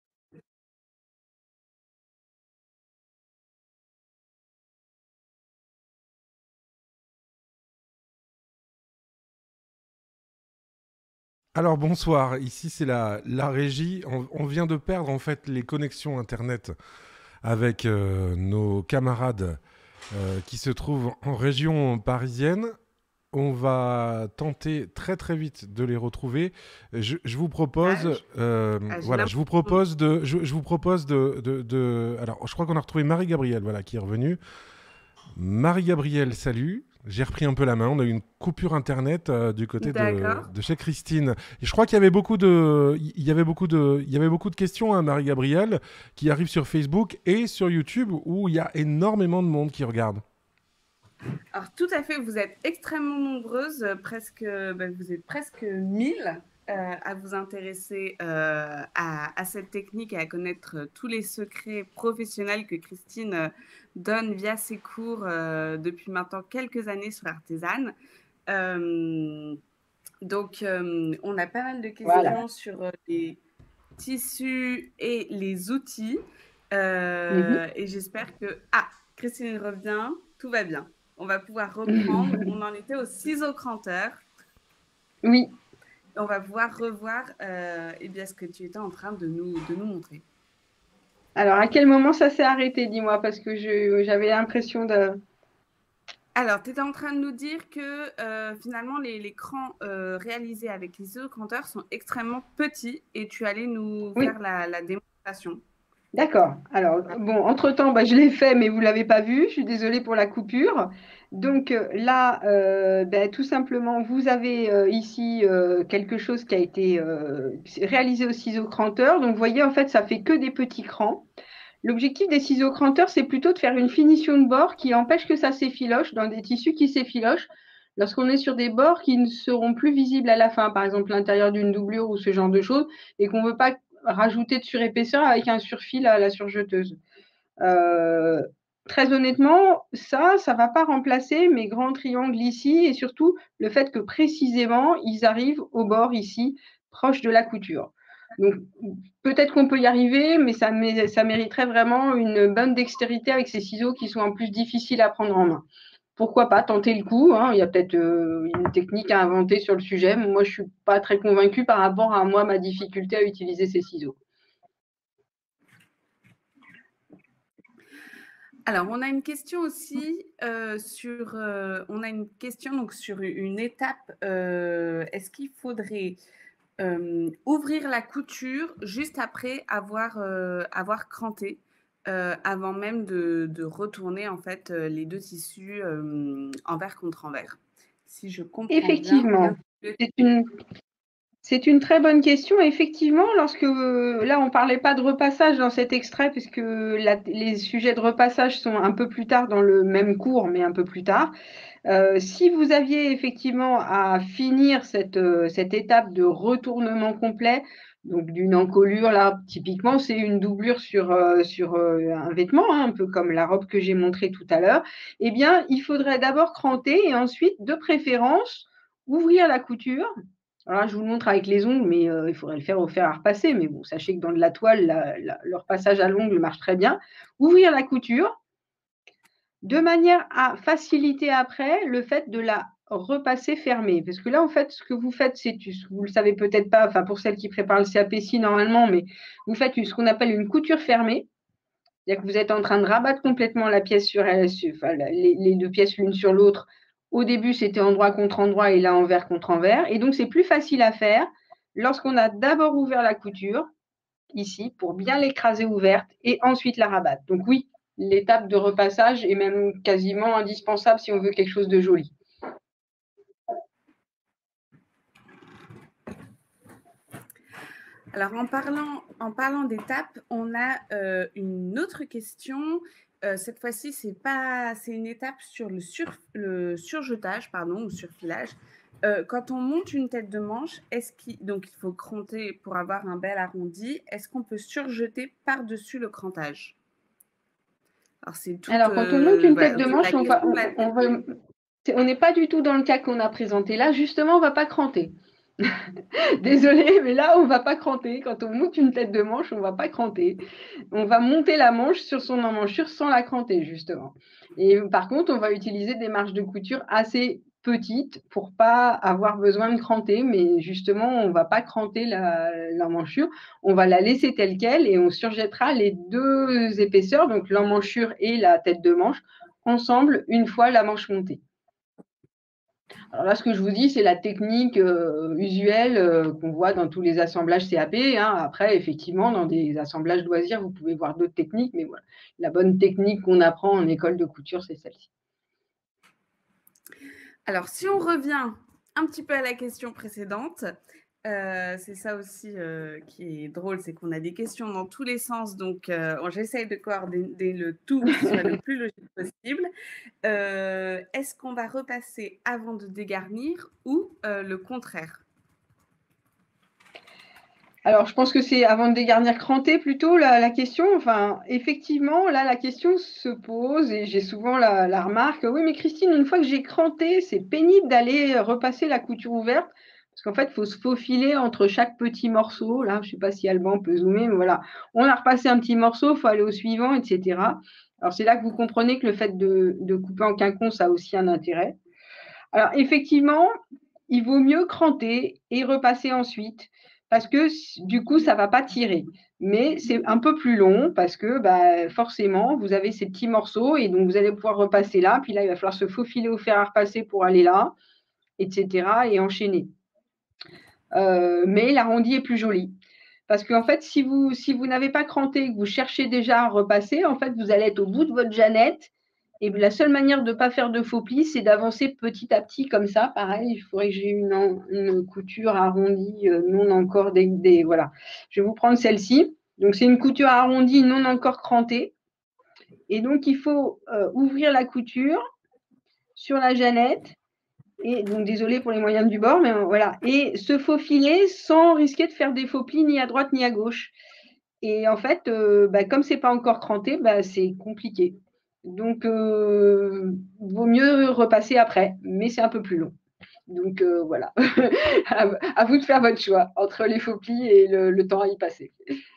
Speaker 4: Alors bonsoir, ici c'est la, la régie. On, on vient de perdre en fait les connexions internet avec euh, nos camarades euh, qui se trouvent en région parisienne. On va tenter très très vite de les retrouver. Je, je vous propose,
Speaker 1: Ah, je-
Speaker 4: euh,
Speaker 1: ah, j'ai
Speaker 4: voilà, je vous propose de, je, je vous propose de, de, de- alors je crois qu'on a retrouvé Marie-Gabrielle, voilà, qui est revenue. Marie-Gabrielle, salut. J'ai repris un peu la main. On a eu une coupure internet euh, du côté
Speaker 1: D'accord.
Speaker 4: de, de chez Christine. Et je crois qu'il y avait beaucoup de, il y avait beaucoup de, il y avait beaucoup de questions à Marie-Gabrielle qui arrivent sur Facebook et sur YouTube où il y a énormément de monde qui regarde.
Speaker 1: Alors, tout à fait, vous êtes extrêmement nombreuses, euh, presque, ben, vous êtes presque mille euh, à vous intéresser euh, à, à cette technique et à connaître euh, tous les secrets professionnels que Christine euh, donne via ses cours euh, depuis maintenant quelques années sur Artisan. Euh, donc, euh, on a pas mal de questions
Speaker 2: Voilà.
Speaker 1: sur euh, les tissus et les outils.
Speaker 2: Mhm.
Speaker 1: Euh, et j'espère que... Ah, Christine revient, tout va bien. On va pouvoir reprendre. On en était au ciseau cranteur.
Speaker 2: Oui.
Speaker 1: On va pouvoir revoir euh, eh bien, ce que tu étais en train de nous, de nous montrer.
Speaker 2: Alors, à quel moment ça s'est arrêté, dis-moi, parce que je- j'avais l'impression de...
Speaker 1: Alors, tu étais en train de nous dire que euh, finalement, les, les crans euh, réalisés avec les ciseaux cranteurs sont extrêmement petits et tu allais nous
Speaker 2: Oui,
Speaker 1: faire la, la démonstration.
Speaker 2: d'accord. Alors, bon, entre-temps, bah, je l'ai fait, mais vous ne l'avez pas vu. Je suis désolée pour la coupure. Donc euh, là, euh, ben, tout simplement, vous avez euh, ici euh, quelque chose qui a été euh, réalisé au ciseau cranteur. Donc, vous voyez, en fait, ça fait que des petits crans. L'objectif des ciseaux cranteurs, c'est plutôt de faire une finition de bord qui empêche que ça s'effiloche dans des tissus qui s'effilochent lorsqu'on est sur des bords qui ne seront plus visibles à la fin, par exemple l'intérieur d'une doublure ou ce genre de choses, et qu'on ne veut pas rajouter de surépaisseur avec un surfil à la surjeteuse. Euh, très honnêtement, ça, ça ne va pas remplacer mes grands triangles ici, et surtout le fait que précisément, ils arrivent au bord ici, proche de la couture. Donc, peut-être qu'on peut y arriver, mais ça, ça mériterait vraiment une bonne dextérité avec ces ciseaux qui sont en plus difficiles à prendre en main. Pourquoi pas tenter le coup, hein. Il y a peut-être euh, une technique à inventer sur le sujet. Moi, je ne suis pas très convaincue par rapport à moi, ma difficulté à utiliser ces ciseaux.
Speaker 1: Alors, on a une question aussi euh, sur, euh, on a une question donc sur une étape. Euh, est-ce qu'il faudrait euh, ouvrir la couture juste après avoir euh, avoir cranté, euh, avant même de, de retourner en fait euh, les deux tissus euh, envers contre envers? Si je comprends bien.
Speaker 2: Effectivement, c'est une, c'est une très bonne question. Effectivement, lorsque là, on ne parlait pas de repassage dans cet extrait, puisque la, les sujets de repassage sont un peu plus tard dans le même cours, mais un peu plus tard. Euh, si vous aviez effectivement à finir cette, euh, cette étape de retournement complet, donc d'une encolure, là, typiquement, c'est une doublure sur, euh, sur euh, un vêtement, hein, un peu comme la robe que j'ai montrée tout à l'heure, eh bien, il faudrait d'abord cranter et ensuite, de préférence, ouvrir la couture. Alors là, je vous le montre avec les ongles, mais euh, il faudrait le faire au fer à repasser. Mais bon, sachez que dans de la toile, la, la, leur passage à l'ongle marche très bien. Ouvrir la couture, de manière à faciliter après le fait de la repasser fermée. Parce que là, en fait, ce que vous faites, c'est, vous ne le savez peut-être pas, enfin pour celles qui préparent le C A P C normalement, mais vous faites ce qu'on appelle une couture fermée. C'est-à-dire que vous êtes en train de rabattre complètement la pièce sur elle, enfin, les, les deux pièces l'une sur l'autre. Au début, c'était endroit contre endroit et là, envers contre envers. Et donc, c'est plus facile à faire lorsqu'on a d'abord ouvert la couture, ici, pour bien l'écraser ouverte et ensuite la rabattre. Donc oui, l'étape de repassage est même quasiment indispensable si on veut quelque chose de joli.
Speaker 1: Alors, en parlant, en parlant d'étapes, on a euh, une autre question. Euh, cette fois-ci, c'est pas, c'est une étape sur le, sur, le surjetage, pardon, ou surfilage. Euh, quand on monte une tête de manche, est-ce qu'il, donc il faut cranter pour avoir un bel arrondi. Est-ce qu'on peut surjeter par-dessus le crantage?
Speaker 2: Alors, c'est tout, Alors, quand on monte une euh, tête voilà, de manche, on va, on, on va, on n'est pas du tout dans le cas qu'on a présenté là. Justement, on ne va pas cranter. Désolée, mais là, on ne va pas cranter. Quand on monte une tête de manche, on ne va pas cranter. On va monter la manche sur son emmanchure sans la cranter, justement. Et par contre, on va utiliser des marges de couture assez petites pour ne pas avoir besoin de cranter, mais justement, on ne va pas cranter l'emmanchure. On va la laisser telle qu'elle et on surjettera les deux épaisseurs, donc l'emmanchure et la tête de manche, ensemble une fois la manche montée. Alors là, ce que je vous dis, c'est la technique euh, usuelle euh, qu'on voit dans tous les assemblages C A P. Hein. Après, effectivement, dans des assemblages loisirs, vous pouvez voir d'autres techniques, mais voilà, la bonne technique qu'on apprend en école de couture, c'est celle-ci.
Speaker 1: Alors, si on revient un petit peu à la question précédente, euh, c'est ça aussi euh, qui est drôle, c'est qu'on a des questions dans tous les sens, donc euh, j'essaye de coordonner le tout qui soit le plus logique possible. Euh, Est-ce qu'on va repasser avant de dégarnir ou euh, le contraire?
Speaker 2: Alors, je pense que c'est avant de dégarnir cranter plutôt la, la question. Enfin, effectivement, là, la question se pose et j'ai souvent la, la remarque. Oui, mais Christine, une fois que j'ai cranté, c'est pénible d'aller repasser la couture ouverte parce qu'en fait, il faut se faufiler entre chaque petit morceau. Là, je ne sais pas si Alban peut zoomer, mais voilà. On a repassé un petit morceau, il faut aller au suivant, et cetera. Alors, c'est là que vous comprenez que le fait de, de couper en quinconce a aussi un intérêt. Alors, effectivement, il vaut mieux cranter et repasser ensuite parce que du coup, ça ne va pas tirer. Mais c'est un peu plus long parce que bah, forcément, vous avez ces petits morceaux et donc vous allez pouvoir repasser là. Puis là, il va falloir se faufiler au fer à repasser pour aller là, et cetera et enchaîner. Euh, mais l'arrondi est plus joli. Parce qu'en fait, si vous, si vous n'avez pas cranté et que vous cherchez déjà à repasser, en fait, vous allez être au bout de votre jeannette. Et la seule manière de ne pas faire de faux plis, c'est d'avancer petit à petit comme ça. Pareil, il faudrait que j'ai une, une couture arrondie, euh, non encore des, des… Voilà. Je vais vous prendre celle-ci. Donc, c'est une couture arrondie, non encore crantée. Et donc, il faut euh, ouvrir la couture sur la jeannette. Et donc, désolé pour les moyens du bord, mais voilà. Et se faufiler sans risquer de faire des faux plis ni à droite ni à gauche. Et en fait, euh, bah, comme ce n'est pas encore cranté, bah, c'est compliqué. Donc, euh, vaut mieux repasser après, mais c'est un peu plus long. Donc, euh, voilà. à, à vous de faire votre choix entre les faux plis et le, le temps à y passer.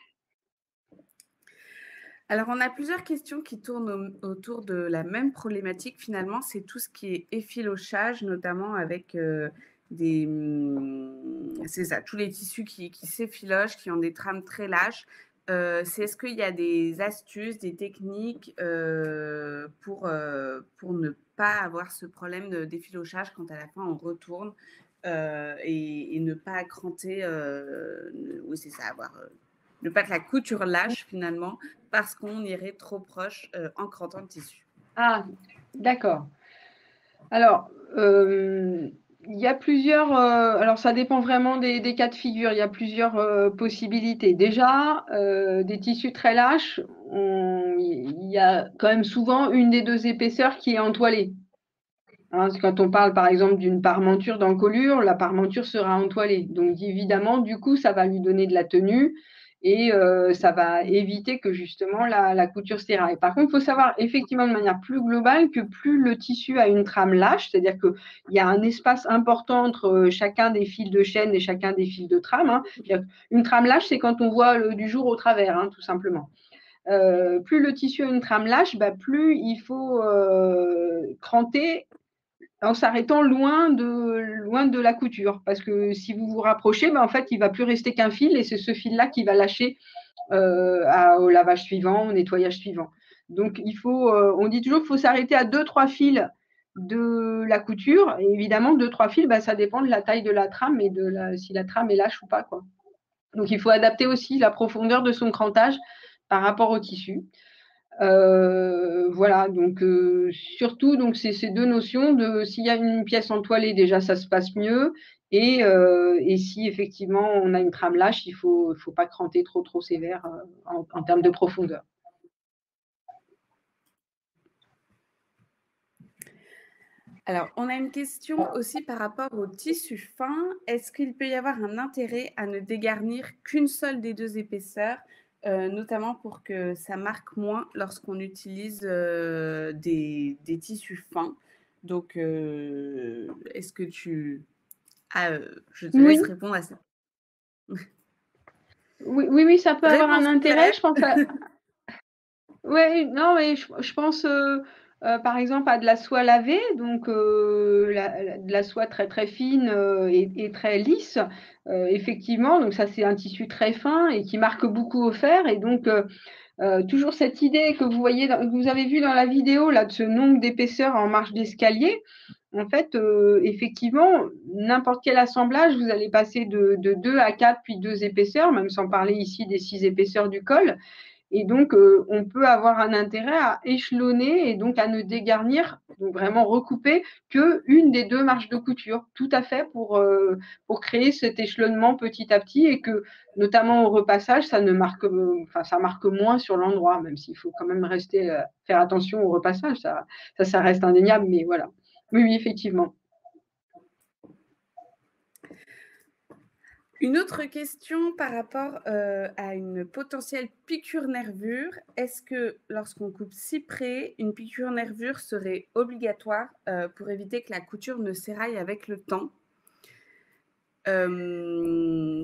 Speaker 1: Alors, on a plusieurs questions qui tournent au, autour de la même problématique. Finalement, c'est tout ce qui est effilochage, notamment avec euh, des… C'est ça, tous les tissus qui, qui s'effilochent, qui ont des trames très lâches. Euh, c'est est-ce qu'il y a des astuces, des techniques euh, pour, euh, pour ne pas avoir ce problème de, d'effilochage quand à la fin on retourne euh, et, et ne pas cranter, euh, oui c'est ça, avoir… Euh, ne pas que la couture lâche finalement parce qu'on irait trop proche euh, en crantant le tissu.
Speaker 2: Ah, d'accord. Alors, euh, il y a plusieurs… Euh, alors, ça dépend vraiment des, des cas de figure. Il y a plusieurs euh, possibilités. Déjà, euh, des tissus très lâches, on, il y a quand même souvent une des deux épaisseurs qui est entoilée. Hein, quand on parle par exemple d'une parmenture d'encolure, la parmenture sera entoilée. Donc évidemment, du coup, ça va lui donner de la tenue et euh, ça va éviter que justement la, la couture s'éraille. Par contre, il faut savoir effectivement de manière plus globale que plus le tissu a une trame lâche, c'est-à-dire qu'il y a un espace important entre chacun des fils de chaîne et chacun des fils de trame. Hein. Une trame lâche, c'est quand on voit le, du jour au travers, hein, tout simplement. Euh, plus le tissu a une trame lâche, bah, plus il faut euh, cranter en s'arrêtant loin de, loin de la couture. Parce que si vous vous rapprochez, ben en fait, il ne va plus rester qu'un fil et c'est ce fil-là qui va lâcher euh, à, au lavage suivant, au nettoyage suivant. Donc, il faut, euh, on dit toujours qu'il faut s'arrêter à deux trois fils de la couture. Et évidemment, deux trois fils, ben, ça dépend de la taille de la trame et de la, si la trame est lâche ou pas, quoi. Donc, il faut adapter aussi la profondeur de son crantage par rapport au tissu. Euh, voilà, donc euh, surtout donc c'est ces deux notions de s'il y a une pièce entoilée, déjà ça se passe mieux, et, euh, et si effectivement on a une trame lâche, il faut faut pas cranter trop trop sévère euh, en, en termes de profondeur.
Speaker 1: Alors, on a une question aussi par rapport au tissu fin. Est-ce qu'il peut y avoir un intérêt à ne dégarnir qu'une seule des deux épaisseurs, euh, notamment pour que ça marque moins lorsqu'on utilise euh, des, des tissus fins? Donc, euh, est-ce que tu… Ah, euh, je te laisse
Speaker 2: oui.
Speaker 1: répondre à ça.
Speaker 2: Oui, oui, oui, ça peut
Speaker 1: Réponse
Speaker 2: avoir un intérêt,
Speaker 1: claire.
Speaker 2: je pense. À... oui, non, mais je, je pense euh, euh, par exemple à de la soie lavée, donc euh, la, la, de la soie très très fine euh, et, et très lisse, euh, effectivement. Donc ça, c'est un tissu très fin et qui marque beaucoup au fer. Et donc euh, euh, toujours cette idée que vous voyez, dans, que vous avez vu dans la vidéo là de ce nombre d'épaisseurs en marche d'escalier. En fait, euh, effectivement, n'importe quel assemblage, vous allez passer de, de deux à quatre, puis deux épaisseurs, même sans parler ici des six épaisseurs du col. Et donc, euh, on peut avoir un intérêt à échelonner et donc à ne dégarnir Donc, vraiment recouper qu'une des deux marches de couture, tout à fait, pour, euh, pour créer cet échelonnement petit à petit et que, notamment au repassage, ça ne marque, enfin, ça marque moins sur l'endroit, même s'il faut quand même rester, euh, faire attention au repassage, ça, ça, ça reste indéniable, mais voilà. Oui, oui, effectivement.
Speaker 1: Une autre question par rapport euh, à une potentielle piqûre nervure. Est-ce que lorsqu'on coupe cyprès, une piqûre nervure serait obligatoire euh, pour éviter que la couture ne s'éraille avec le temps? euh...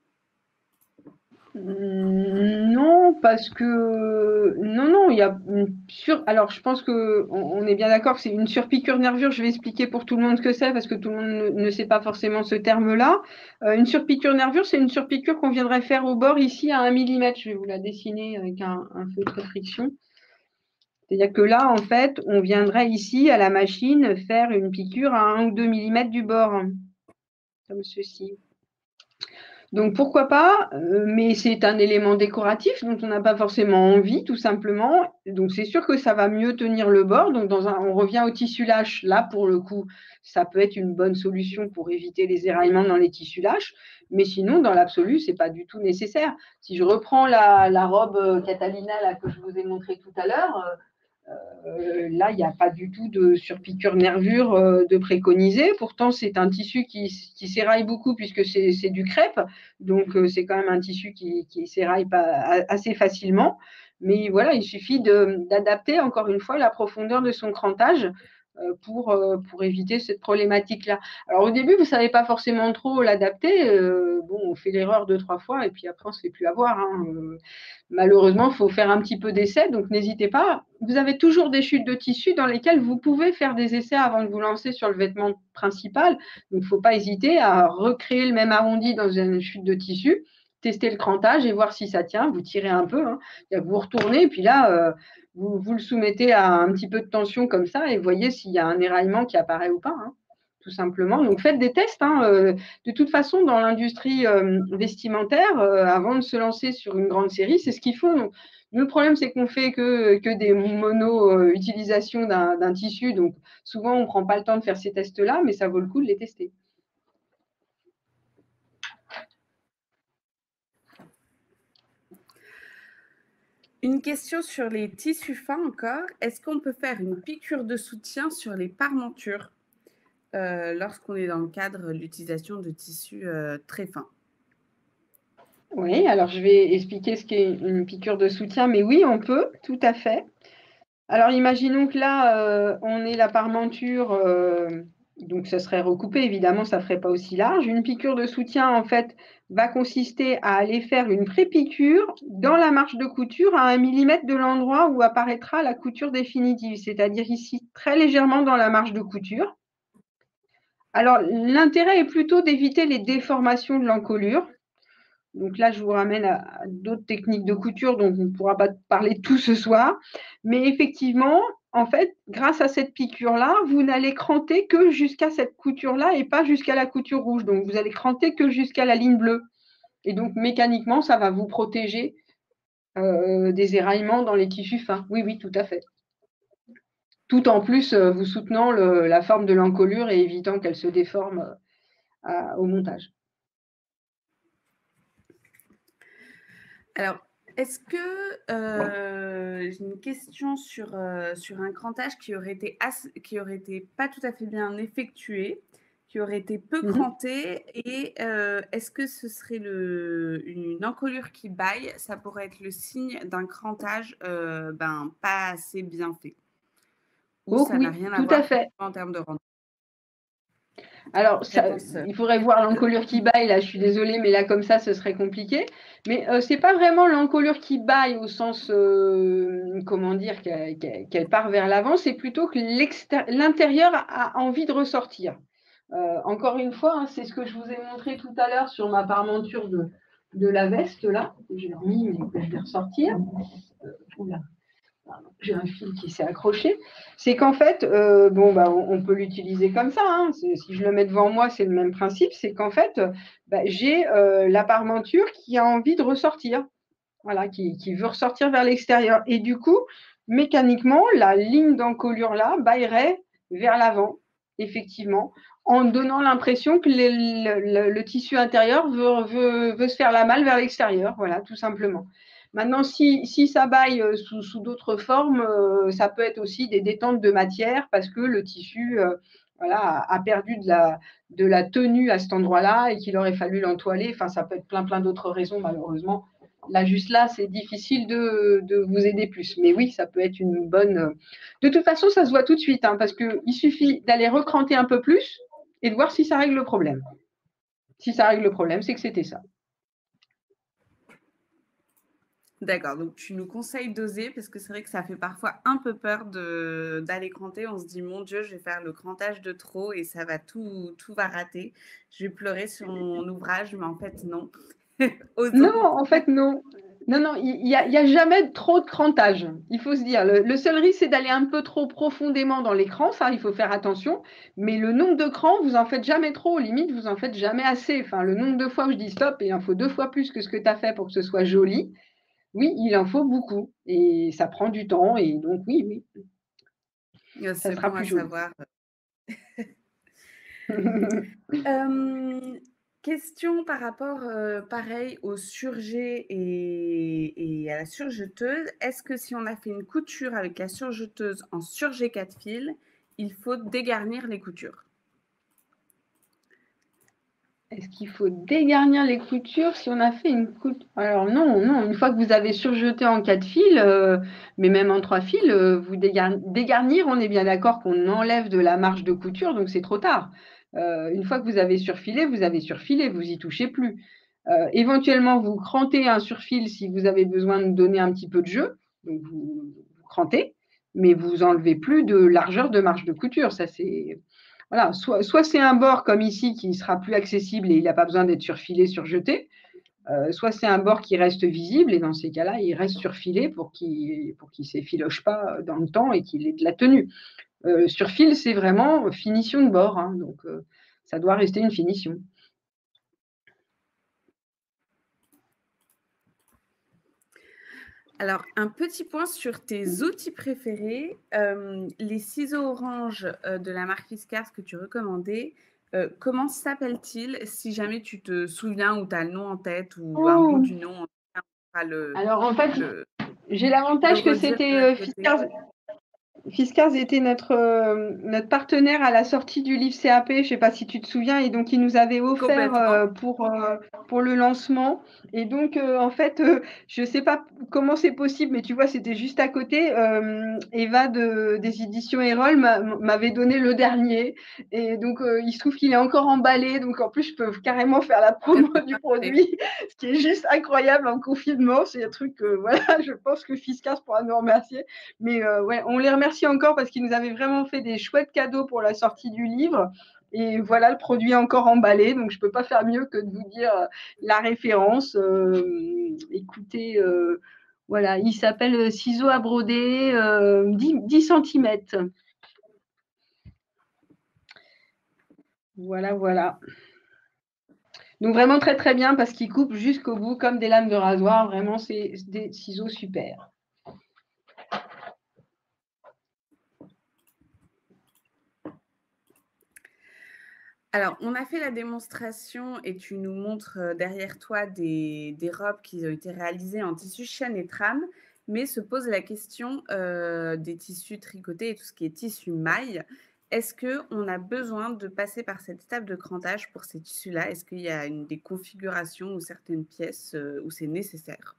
Speaker 2: Non, parce que non, non, il y a une sur. Alors, je pense que on, on est bien d'accord que c'est une surpiqûre nervure. Je vais expliquer pour tout le monde ce que c'est parce que tout le monde ne, ne sait pas forcément ce terme-là. Euh, une surpiqûre nervure, c'est une surpiqûre qu'on viendrait faire au bord ici à un millimètre. Je vais vous la dessiner avec un, un feutre friction. C'est-à-dire que là, en fait, on viendrait ici à la machine faire une piqûre à un ou deux millimètres du bord, comme ceci. Donc, pourquoi pas, euh, mais c'est un élément décoratif dont on n'a pas forcément envie, tout simplement. Donc, c'est sûr que ça va mieux tenir le bord. Donc, dans un, on revient au tissu lâche. Là, pour le coup, ça peut être une bonne solution pour éviter les éraillements dans les tissus lâches. Mais sinon, dans l'absolu, ce n'est pas du tout nécessaire. Si je reprends la, la robe Catalina là, que je vous ai montrée tout à l'heure, euh, Euh, là, il n'y a pas du tout de surpiqûre nervure euh, de préconiser. Pourtant, c'est un tissu qui, qui s'éraille beaucoup puisque c'est du crêpe. Donc, euh, c'est quand même un tissu qui, qui s'éraille pas assez facilement. Mais voilà, il suffit d'adapter, encore une fois, la profondeur de son crantage euh, pour, euh, pour éviter cette problématique-là. Alors, au début, vous ne savez pas forcément trop l'adapter. Euh, bon, on fait l'erreur deux, trois fois et puis après, on ne se fait plus avoir. Hein. Euh, Malheureusement, il faut faire un petit peu d'essais, donc n'hésitez pas. Vous avez toujours des chutes de tissu dans lesquelles vous pouvez faire des essais avant de vous lancer sur le vêtement principal. Donc, il ne faut pas hésiter à recréer le même arrondi dans une chute de tissu, tester le crantage et voir si ça tient. Vous tirez un peu, hein. Vous retournez, et puis là, euh, vous, vous le soumettez à un petit peu de tension comme ça et voyez s'il y a un éraillement qui apparaît ou pas. Hein. Tout simplement. Donc, faites des tests. Hein. Euh, de toute façon, dans l'industrie euh, vestimentaire, euh, avant de se lancer sur une grande série, c'est ce qu'ils font. Donc, le problème, c'est qu'on fait que, que des mono-utilisations d'un d'un tissu. Donc, souvent, on ne prend pas le temps de faire ces tests-là, mais ça vaut le coup de les tester.
Speaker 1: Une question sur les tissus fins encore. Est-ce qu'on peut faire une piqûre de soutien sur les parmentures Euh, lorsqu'on est dans le cadre de l'utilisation de tissus euh, très fins?
Speaker 2: Oui, alors je vais expliquer ce qu'est une piqûre de soutien, mais oui, on peut, tout à fait. Alors, imaginons que là, euh, on ait la parmenture, euh, donc ça serait recoupé, évidemment, ça ne ferait pas aussi large. Une piqûre de soutien, en fait, va consister à aller faire une pré-piqûre dans la marche de couture à un millimètre de l'endroit où apparaîtra la couture définitive, c'est-à-dire ici, très légèrement dans la marche de couture. Alors, l'intérêt est plutôt d'éviter les déformations de l'encolure. Donc là, je vous ramène à, à d'autres techniques de couture dont on ne pourra pas parler tout ce soir. Mais effectivement, en fait, grâce à cette piqûre-là, vous n'allez cranter que jusqu'à cette couture-là et pas jusqu'à la couture rouge. Donc, vous allez cranter que jusqu'à la ligne bleue. Et donc, mécaniquement, ça va vous protéger euh, des éraillements dans les tissus fins. Oui, oui, tout à fait. Tout en plus, euh, vous soutenant le, la forme de l'encolure et évitant qu'elle se déforme euh, à, au montage.
Speaker 1: Alors, est-ce que euh, j'ai une question sur, euh, sur un crantage qui aurait été assez, qui aurait été pas tout à fait bien effectué, qui aurait été peu
Speaker 2: Mhm.
Speaker 1: cranté, et euh, est-ce que ce serait le, une encolure qui baille? Ça pourrait être le signe d'un crantage euh, ben, pas assez bien fait. Ou
Speaker 2: Oh,
Speaker 1: ça
Speaker 2: oui,
Speaker 1: n'a rien à
Speaker 2: tout
Speaker 1: voir
Speaker 2: à fait.
Speaker 1: en termes de rendu.
Speaker 2: Alors, ça,
Speaker 1: Réponse.
Speaker 2: il faudrait voir l'encolure qui baille. Là, je suis désolée, mais là, comme ça, ce serait compliqué. Mais euh, ce n'est pas vraiment l'encolure qui baille au sens, euh, comment dire, qu'elle qu'elle part vers l'avant. C'est plutôt que l'intérieur a envie de ressortir. Euh, encore une fois, hein, c'est ce que je vous ai montré tout à l'heure sur ma parmenture de, de la veste, là, que j'ai remis, mais que je vais ressortir. Euh, oula. J'ai un fil qui s'est accroché, c'est qu'en fait, euh, bon, bah, on, on peut l'utiliser comme ça. Hein. Si je le mets devant moi, c'est le même principe. C'est qu'en fait, bah, j'ai euh, la parmenture qui a envie de ressortir, voilà, qui, qui veut ressortir vers l'extérieur. Et du coup, mécaniquement, la ligne d'encolure là baillerait vers l'avant, effectivement, en donnant l'impression que les, le, le, le tissu intérieur veut, veut, veut se faire la malle vers l'extérieur, voilà, tout simplement. Maintenant, si, si ça baille sous, sous d'autres formes, euh, ça peut être aussi des détentes de matière parce que le tissu euh, voilà, a, a perdu de la, de la tenue à cet endroit-là et qu'il aurait fallu l'entoiler. Enfin, ça peut être plein, plein d'autres raisons, malheureusement. Là, juste là, c'est difficile de, de vous aider plus. Mais oui, ça peut être une bonne… De toute façon, ça se voit tout de suite, hein, parce qu'il suffit d'aller recranter un peu plus et de voir si ça règle le problème. Si ça règle le problème, c'est que c'était ça.
Speaker 1: D'accord, donc tu nous conseilles d'oser parce que c'est vrai que ça fait parfois un peu peur d'aller cranter. On se dit, mon Dieu, je vais faire le crantage de trop et ça va tout, tout va rater. Je vais pleurer sur mon ouvrage, mais en fait, non.
Speaker 2: Non, en fait, non. Non, non, il n'y a, a jamais trop de crantage. Il faut se dire, le, le seul risque, c'est d'aller un peu trop profondément dans l'écran. Ça, il faut faire attention. Mais le nombre de crans, vous en faites jamais trop. Limite, vous en faites jamais assez. Enfin, le nombre de fois où je dis stop, et il en faut deux fois plus que ce que tu as fait pour que ce soit joli. Oui, il en faut beaucoup. Et ça prend du temps. Et donc, oui, oui.
Speaker 1: Ça sera bon plus à joli. Savoir. euh, question par rapport, euh, pareil, au surjet et, et à la surjeteuse. Est-ce que si on a fait une couture avec la surjeteuse en surjet quatre fils, il faut dégarnir les coutures?
Speaker 2: Est-ce qu'il faut dégarnir les coutures si on a fait une couture? Alors non, non. Une fois que vous avez surjeté en quatre fils, euh, mais même en trois fils, euh, vous dégarnir, dégarnir, on est bien d'accord qu'on enlève de la marge de couture, donc c'est trop tard. Euh, une fois que vous avez surfilé, vous avez surfilé, vous y touchez plus. Euh, éventuellement, vous crantez un surfil si vous avez besoin de donner un petit peu de jeu, donc vous, vous crantez, mais vous enlevez plus de largeur de marge de couture. Ça c'est Voilà, soit, soit c'est un bord comme ici qui sera plus accessible et il n'a pas besoin d'être surfilé, surjeté, euh, soit c'est un bord qui reste visible et dans ces cas-là, il reste surfilé pour qu'il pour qu'il ne s'effiloche pas dans le temps et qu'il ait de la tenue. Euh, surfil, c'est vraiment finition de bord, hein, donc euh, ça doit rester une finition.
Speaker 1: Alors, un petit point sur tes outils préférés. Euh, les ciseaux orange euh, de la marque Fiskars que tu recommandais, euh, comment s'appellent-ils? Si jamais tu te souviens ou tu as le nom en tête ou oh. un bout du nom, on fera le,
Speaker 2: Alors, en fait, j'ai l'avantage que c'était euh, Fiskars. Fiskars était notre, euh, notre partenaire à la sortie du livre C A P, je ne sais pas si tu te souviens, et donc il nous avait offert euh, pour, euh, pour le lancement. Et donc, euh, en fait, euh, je ne sais pas comment c'est possible, mais tu vois, c'était juste à côté. Euh, Eva de, des éditions Erol m'avait donné le dernier. Et donc, euh, il se trouve qu'il est encore emballé. Donc, en plus, je peux carrément faire la promo du produit, ce qui est juste incroyable en confinement. C'est un truc, euh, voilà, je pense que Fiskars pourra nous remercier. Mais euh, ouais, on les remercie encore parce qu'ils nous avaient vraiment fait des chouettes cadeaux pour la sortie du livre. Et voilà, le produit est encore emballé, donc je ne peux pas faire mieux que de vous dire la référence. Euh, écoutez, euh, voilà, il s'appelle ciseaux à broder euh, dix centimètres. Voilà, voilà. Donc vraiment très très bien parce qu'ils coupent jusqu'au bout comme des lames de rasoir. Vraiment, c'est des ciseaux super.
Speaker 1: Alors, on a fait la démonstration et tu nous montres derrière toi des, des robes qui ont été réalisées en tissu chêne et trame, mais se pose la question euh, des tissus tricotés et tout ce qui est tissu maille. Est-ce qu'on a besoin de passer par cette étape de crantage pour ces tissus-là? Est-ce qu'il y a une, des configurations ou certaines pièces euh, où c'est nécessaire?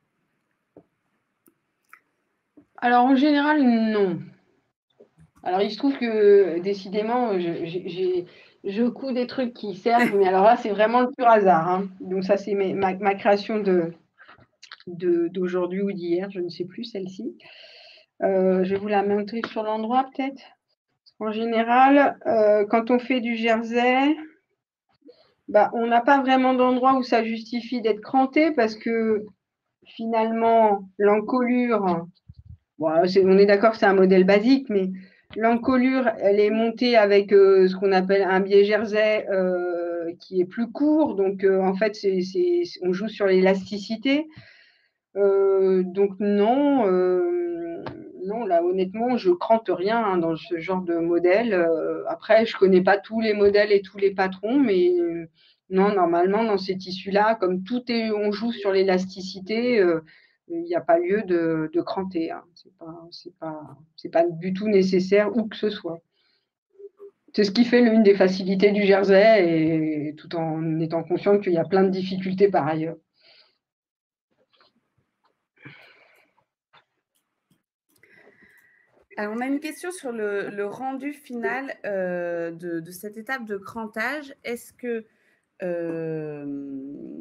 Speaker 2: Alors, en général, non. Alors, il se trouve que, décidément, j'ai... je couds des trucs qui servent, mais alors là, c'est vraiment le pur hasard. Hein. Donc, ça, c'est ma, ma création de, d'aujourd'hui ou d'hier, je ne sais plus celle-ci. Euh, je vais vous la montrer sur l'endroit, peut-être. En général, euh, quand on fait du jersey, bah, on n'a pas vraiment d'endroit où ça justifie d'être cranté parce que, finalement, l'encolure, bon, on est d'accord que c'est un modèle basique, mais l'encolure, elle est montée avec euh, ce qu'on appelle un biais jersey euh, qui est plus court. Donc, euh, en fait, c'est, c'est, on joue sur l'élasticité. Euh, donc, non. Euh, non, là, honnêtement, je crante rien hein, dans ce genre de modèle. Euh, après, je connais pas tous les modèles et tous les patrons, mais euh, non, normalement, dans ces tissus-là, comme tout est, on joue sur l'élasticité, euh, il n'y a pas lieu de, de cranter. Hein. C'est pas, c'est pas, c'est pas du tout nécessaire où que ce soit. C'est ce qui fait l'une des facilités du jersey, et tout en étant conscient qu'il y a plein de difficultés par ailleurs.
Speaker 1: Alors, on a une question sur le, le rendu final euh, de, de cette étape de crantage. Est-ce que... euh,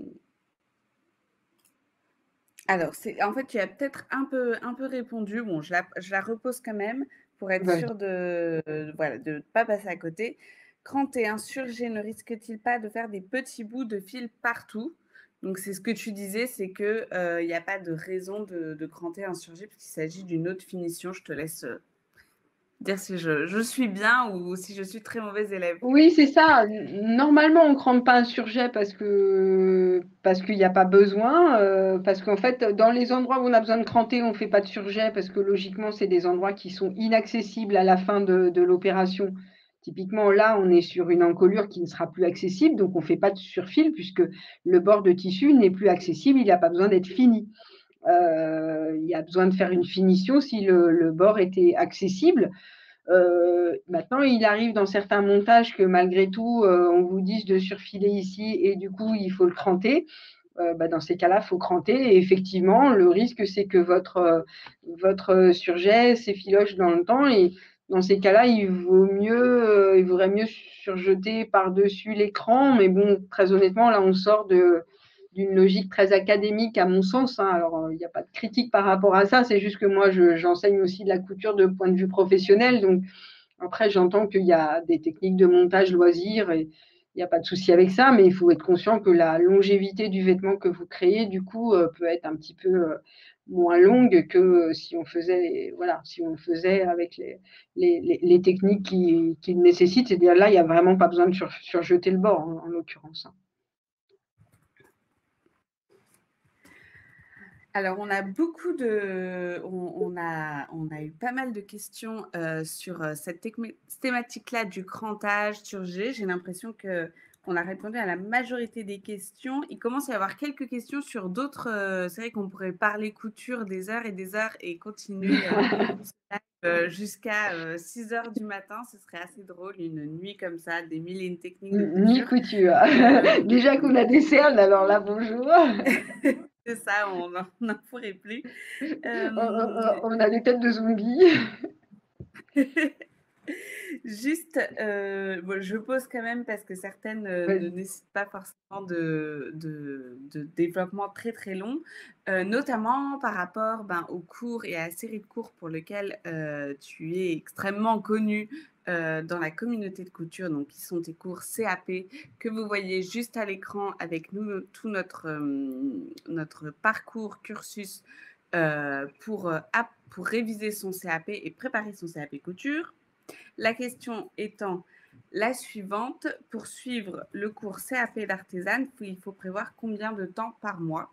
Speaker 1: Alors, c'est, en fait, tu as peut-être un peu, un peu répondu. Bon, je la, je la repose quand même pour être
Speaker 2: Ouais.
Speaker 1: sûre de ne voilà, de pas passer à côté. Cranter un surjet ne risque-t-il pas de faire des petits bouts de fil partout? Donc, c'est ce que tu disais, c'est qu'il n'y a pas de raison de, de cranter un surjet puisqu'il s'agit d'une autre finition. Je te laisse euh, dire si je, je suis bien ou si je suis très mauvaise élève.
Speaker 2: Oui, c'est ça. Normalement, on ne crante pas un surjet parce que parce qu'il n'y a pas besoin. Euh, parce qu'en fait, dans les endroits où on a besoin de cranter, on ne fait pas de surjet parce que logiquement, c'est des endroits qui sont inaccessibles à la fin de, de l'opération. Typiquement, là, on est sur une encolure qui ne sera plus accessible, donc on ne fait pas de surfil puisque le bord de tissu n'est plus accessible, il n'a pas besoin d'être fini. Euh, il y a besoin de faire une finition si le, le bord était accessible. Euh, maintenant, il arrive dans certains montages que malgré tout, euh, on vous dise de surfiler ici et du coup, il faut le cranter. Euh, bah, dans ces cas-là, il faut cranter. Et effectivement, le risque, c'est que votre, euh, votre surjet s'effiloche dans le temps. Et dans ces cas-là, il vaut mieux, euh, il vaudrait mieux surjeter par-dessus l'écran. Mais bon, très honnêtement, là, on sort de d'une logique très académique à mon sens. Hein. Alors, il euh, n'y a pas de critique par rapport à ça. C'est juste que moi, je, j'enseigne aussi de la couture de point de vue professionnel. Donc, après, j'entends qu'il y a des techniques de montage loisirs et il n'y a pas de souci avec ça, mais il faut être conscient que la longévité du vêtement que vous créez, du coup, euh, peut être un petit peu euh, moins longue que euh, si on faisait, voilà, si on faisait avec les, les, les, les techniques qui, qui nécessitent. C'est-à-dire là, il n'y a vraiment pas besoin de sur, surjeter le bord, en, en l'occurrence.
Speaker 1: Alors, on a beaucoup de, on, on a, on a eu pas mal de questions euh, sur euh, cette thématique-là du crantage, surjet. J'ai l'impression que qu'on a répondu à la majorité des questions. Il commence à y avoir quelques questions sur d'autres. Euh, c'est vrai qu'on pourrait parler couture des heures et des heures et continuer euh, euh, jusqu'à euh, six heures du matin. Ce serait assez drôle, une nuit comme ça, des mille et une techniques de couture.
Speaker 2: Nuit couture. Euh, Déjà qu'on a des cernes, alors là, bonjour.
Speaker 1: C'est ça, on n'en pourrait plus. Euh...
Speaker 2: On, on a des têtes de zombies.
Speaker 1: Juste, euh, bon, je pose quand même parce que certaines euh, ne nécessitent pas forcément de, de, de développement très très long, euh, notamment par rapport ben, aux cours et à la série de cours pour lesquels euh, tu es extrêmement connu euh, dans la communauté de couture, donc qui sont tes cours C A P que vous voyez juste à l'écran avec nous, tout notre, euh, notre parcours cursus euh, pour, euh, pour réviser son C A P et préparer son C A P couture. La question étant la suivante, pour suivre le cours C A P d'artisane, il faut prévoir combien de temps par mois?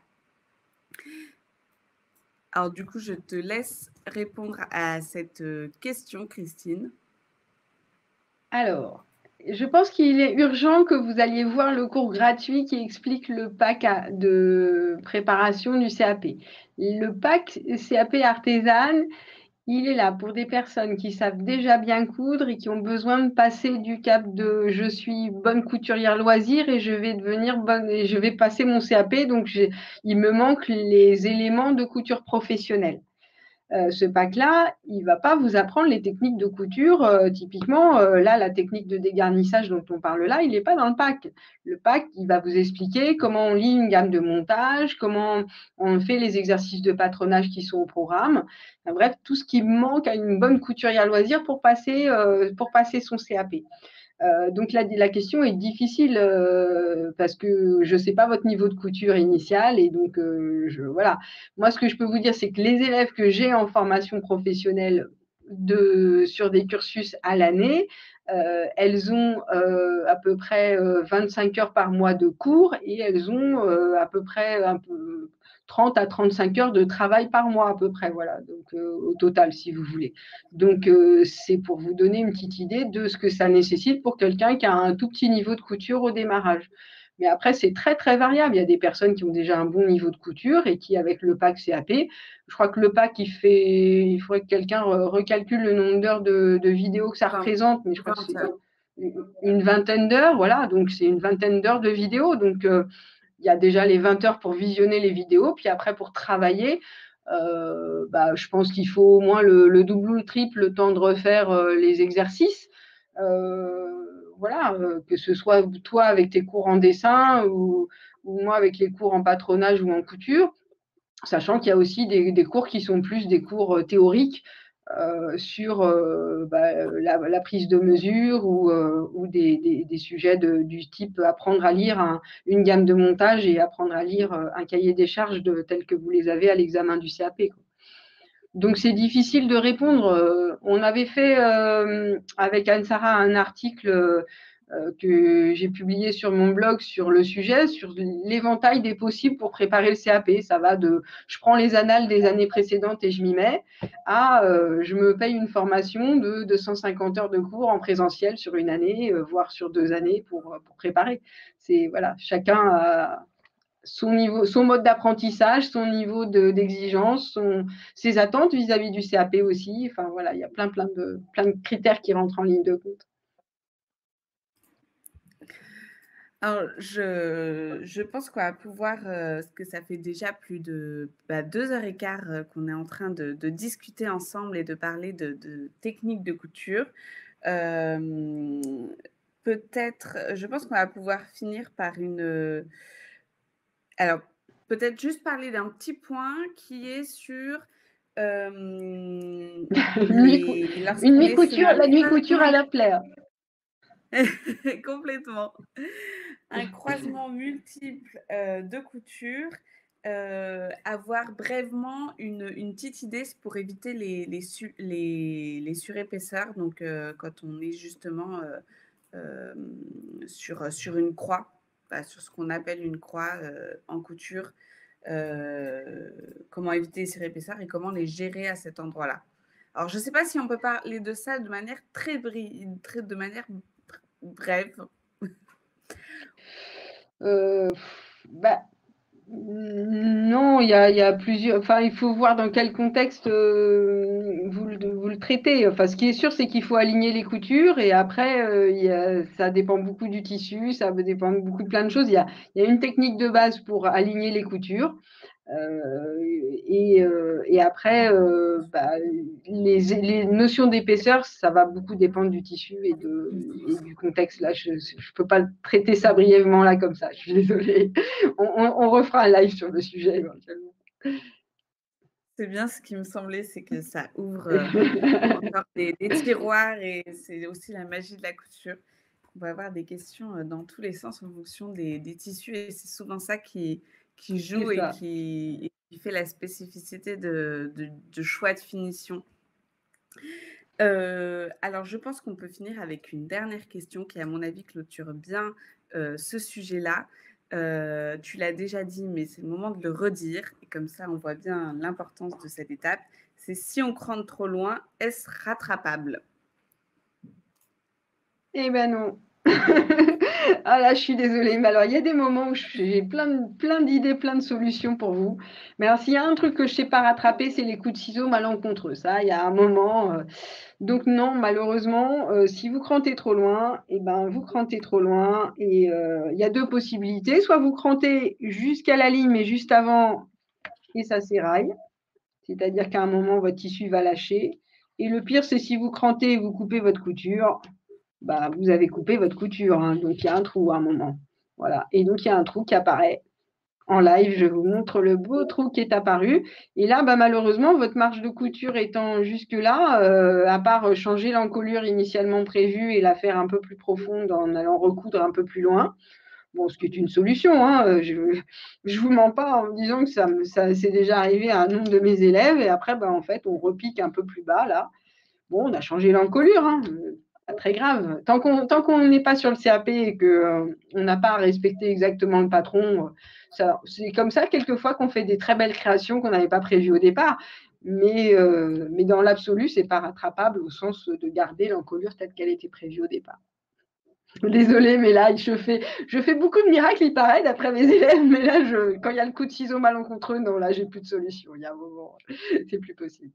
Speaker 1: Alors du coup, je te laisse répondre à cette question, Christine.
Speaker 2: Alors, je pense qu'il est urgent que vous alliez voir le cours gratuit qui explique le pack de préparation du C A P. Le pack C A P artisane, il est là pour des personnes qui savent déjà bien coudre et qui ont besoin de passer du cap de je suis bonne couturière loisir et je vais devenir bonne et je vais passer mon C A P, donc il me manque les éléments de couture professionnelle. Euh, ce pack-là, il ne va pas vous apprendre les techniques de couture. Euh, typiquement, euh, là, la technique de dégarnissage dont on parle là, il n'est pas dans le pack. Le pack, il va vous expliquer comment on lit une gamme de montage, comment on fait les exercices de patronage qui sont au programme. Enfin, bref, tout ce qui manque à une bonne couturière loisir pour passer, euh, pour passer son C A P. Euh, donc la, la question est difficile euh, parce que je ne sais pas votre niveau de couture initial et donc euh, je, voilà. Moi, ce que je peux vous dire, c'est que les élèves que j'ai en formation professionnelle de, sur des cursus à l'année, euh, elles ont euh, à peu près euh, vingt-cinq heures par mois de cours et elles ont euh, à peu près un peu trente à trente-cinq heures de travail par mois à peu près, voilà, donc euh, au total, si vous voulez. Donc, euh, c'est pour vous donner une petite idée de ce que ça nécessite pour quelqu'un qui a un tout petit niveau de couture au démarrage. Mais après, c'est très, très variable. Il y a des personnes qui ont déjà un bon niveau de couture et qui, avec le pack C A P, je crois que le pack, il fait, il faudrait que quelqu'un recalcule le nombre d'heures de, de vidéos que ça représente, mais je crois que c'est une vingtaine d'heures, voilà, donc c'est une vingtaine d'heures de vidéos. Donc, euh, il y a déjà les vingt heures pour visionner les vidéos, puis après, pour travailler, euh, bah, je pense qu'il faut au moins le, le double ou le triple le temps de refaire euh, les exercices. Euh, voilà, euh, que ce soit toi avec tes cours en dessin ou, ou moi avec les cours en patronage ou en couture, sachant qu'il y a aussi des, des cours qui sont plus des cours théoriques euh, sur euh, bah, la, la prise de mesure ou, euh, ou des, des, des sujets de, du type apprendre à lire un, une gamme de montage et apprendre à lire un cahier des charges de, tel que vous les avez à l'examen du C A P, quoi. Donc, c'est difficile de répondre. On avait fait euh, avec Anne-Sara un article euh, que j'ai publié sur mon blog sur le sujet, sur l'éventail des possibles pour préparer le C A P. Ça va de je prends les annales des années précédentes et je m'y mets, à euh, je me paye une formation de deux cent cinquante heures de cours en présentiel sur une année, euh, voire sur deux années pour, pour préparer. C'est, voilà, chacun a son niveau, son mode d'apprentissage, son niveau de, d'exigence, son, ses attentes vis-à-vis du C A P aussi. Enfin voilà, il y a plein, plein de, plein de critères qui rentrent en ligne de compte.
Speaker 1: Alors, je, je pense qu'on va pouvoir, euh, parce que ça fait déjà plus de bah, deux heures et quart euh, qu'on est en train de, de discuter ensemble et de parler de, de techniques de couture. Euh, peut-être, je pense qu'on va pouvoir finir par une... Alors, peut-être juste parler d'un petit point qui est sur euh,
Speaker 2: les, une nuit couture, la nuit couture à la plaire.
Speaker 1: Complètement. Un croisement multiple euh, de couture, euh, avoir brièvement une, une petite idée pour éviter les, les, su, les, les surépaisseurs, donc euh, quand on est justement euh, euh, sur, sur une croix, bah, sur ce qu'on appelle une croix euh, en couture, euh, comment éviter les surépaisseurs et comment les gérer à cet endroit-là. Alors, je ne sais pas si on peut parler de ça de manière très, bri- très de manière brève.
Speaker 2: Euh, bah, non, il y a, il y a plusieurs. Enfin, il faut voir dans quel contexte euh, vous, le, vous le traitez. Enfin, ce qui est sûr, c'est qu'il faut aligner les coutures et après, euh, il y a, ça dépend beaucoup du tissu, ça dépend beaucoup de plein de choses. Il y a, il y a une technique de base pour aligner les coutures. Euh, et, euh, et après, euh, bah, les, les notions d'épaisseur, ça va beaucoup dépendre du tissu et, de, et du contexte. Là, je ne peux pas traiter ça brièvement là comme ça. Je suis désolée. On, on, on refera un live sur le sujet éventuellement.
Speaker 1: C'est bien, ce qui me semblait, c'est que ça ouvre euh, encore des, des tiroirs et c'est aussi la magie de la couture. On va avoir des questions dans tous les sens en fonction des, des tissus et c'est souvent ça qui, qui joue et qui, et qui fait la spécificité de, de, de choix de finition. Euh, alors, je pense qu'on peut finir avec une dernière question qui, à mon avis, clôture bien euh, ce sujet-là. Euh, tu l'as déjà dit, mais c'est le moment de le redire. Et comme ça, on voit bien l'importance de cette étape. C'est si on crante trop loin, est-ce rattrapable?
Speaker 2: Eh ben non. Ah là, je suis désolée, mais alors il y a des moments où j'ai plein, plein d'idées, plein de solutions pour vous. Mais alors, s'il y a un truc que je ne sais pas rattraper, c'est les coups de ciseaux malencontreux. Ça, il y a un moment. Euh... Donc non, malheureusement, euh, si vous crantez trop loin, eh ben vous crantez trop loin. Et euh, il y a deux possibilités. Soit vous crantez jusqu'à la ligne, mais juste avant, et ça s'éraille. C'est-à-dire qu'à un moment, votre tissu va lâcher. Et le pire, c'est si vous crantez et vous coupez votre couture. Bah, vous avez coupé votre couture, hein, donc il y a un trou à un moment. Voilà. Et donc, il y a un trou qui apparaît en live. Je vous montre le beau trou qui est apparu. Et là, bah, malheureusement, votre marge de couture étant jusque-là, euh, à part changer l'encolure initialement prévue et la faire un peu plus profonde en allant recoudre un peu plus loin, bon, ce qui est une solution, hein, je ne vous mens pas en me disant que ça, ça c'est déjà arrivé à un nombre de mes élèves. Et après, bah, en fait, on repique un peu plus bas, là. Bon, on a changé l'encolure, hein. Pas très grave. Tant qu'on tant qu'on n'est pas sur le C A P et que, heu, on n'a pas à respecter exactement le patron, heu, ça c'est comme ça quelquefois qu'on fait des très belles créations qu'on n'avait pas prévues au départ. Mais, heu, mais dans l'absolu, c'est pas rattrapable au sens de garder l'encolure telle qu'elle était prévue au départ. Désolée, mais là, je fais je fais beaucoup de miracles, il paraît, d'après mes élèves, mais là, je quand il y a le coup de ciseau malencontreux, non, là, j'ai plus de solution. Il y a un moment, c'est plus possible.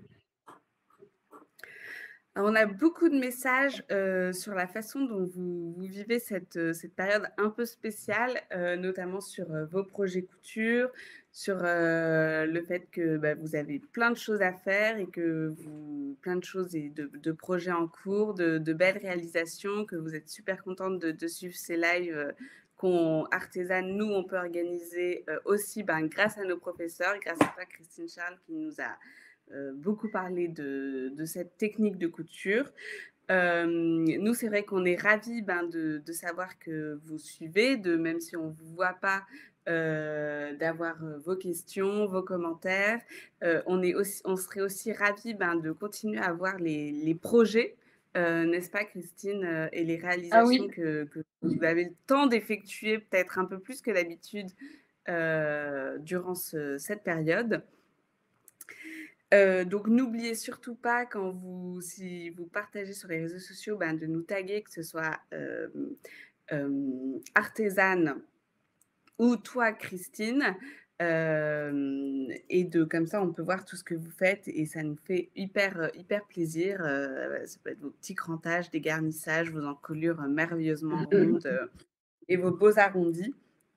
Speaker 1: Alors, on a beaucoup de messages euh, sur la façon dont vous, vous vivez cette, euh, cette période un peu spéciale, euh, notamment sur euh, vos projets couture, sur euh, le fait que bah, vous avez plein de choses à faire et que vous plein de choses et de, de projets en cours, de, de belles réalisations, que vous êtes super contente de, de suivre ces lives euh, qu'on artisanes, nous on peut organiser euh, aussi ben, grâce à nos professeurs, grâce à toi Christine Charles qui nous a Euh, beaucoup parlé de, de cette technique de couture. Euh, nous, c'est vrai qu'on est ravis ben, de, de savoir que vous suivez, de, même si on ne vous voit pas, euh, d'avoir vos questions, vos commentaires. Euh, on, est aussi, on serait aussi ravis ben, de continuer à voir les, les projets, euh, n'est-ce pas Christine, euh, et les
Speaker 2: Ah
Speaker 1: réalisations
Speaker 2: oui,
Speaker 1: que, que vous avez le temps d'effectuer, peut-être un peu plus que d'habitude, euh, durant ce, cette période. Euh, donc n'oubliez surtout pas quand vous, si vous partagez sur les réseaux sociaux, ben, de nous taguer, que ce soit euh, euh, Artésane ou toi Christine, euh, et de comme ça on peut voir tout ce que vous faites et ça nous fait hyper hyper plaisir. Euh, ça peut être vos petits crantages, des garnissages, vos encolures merveilleusement rondes euh, et vos beaux arrondis.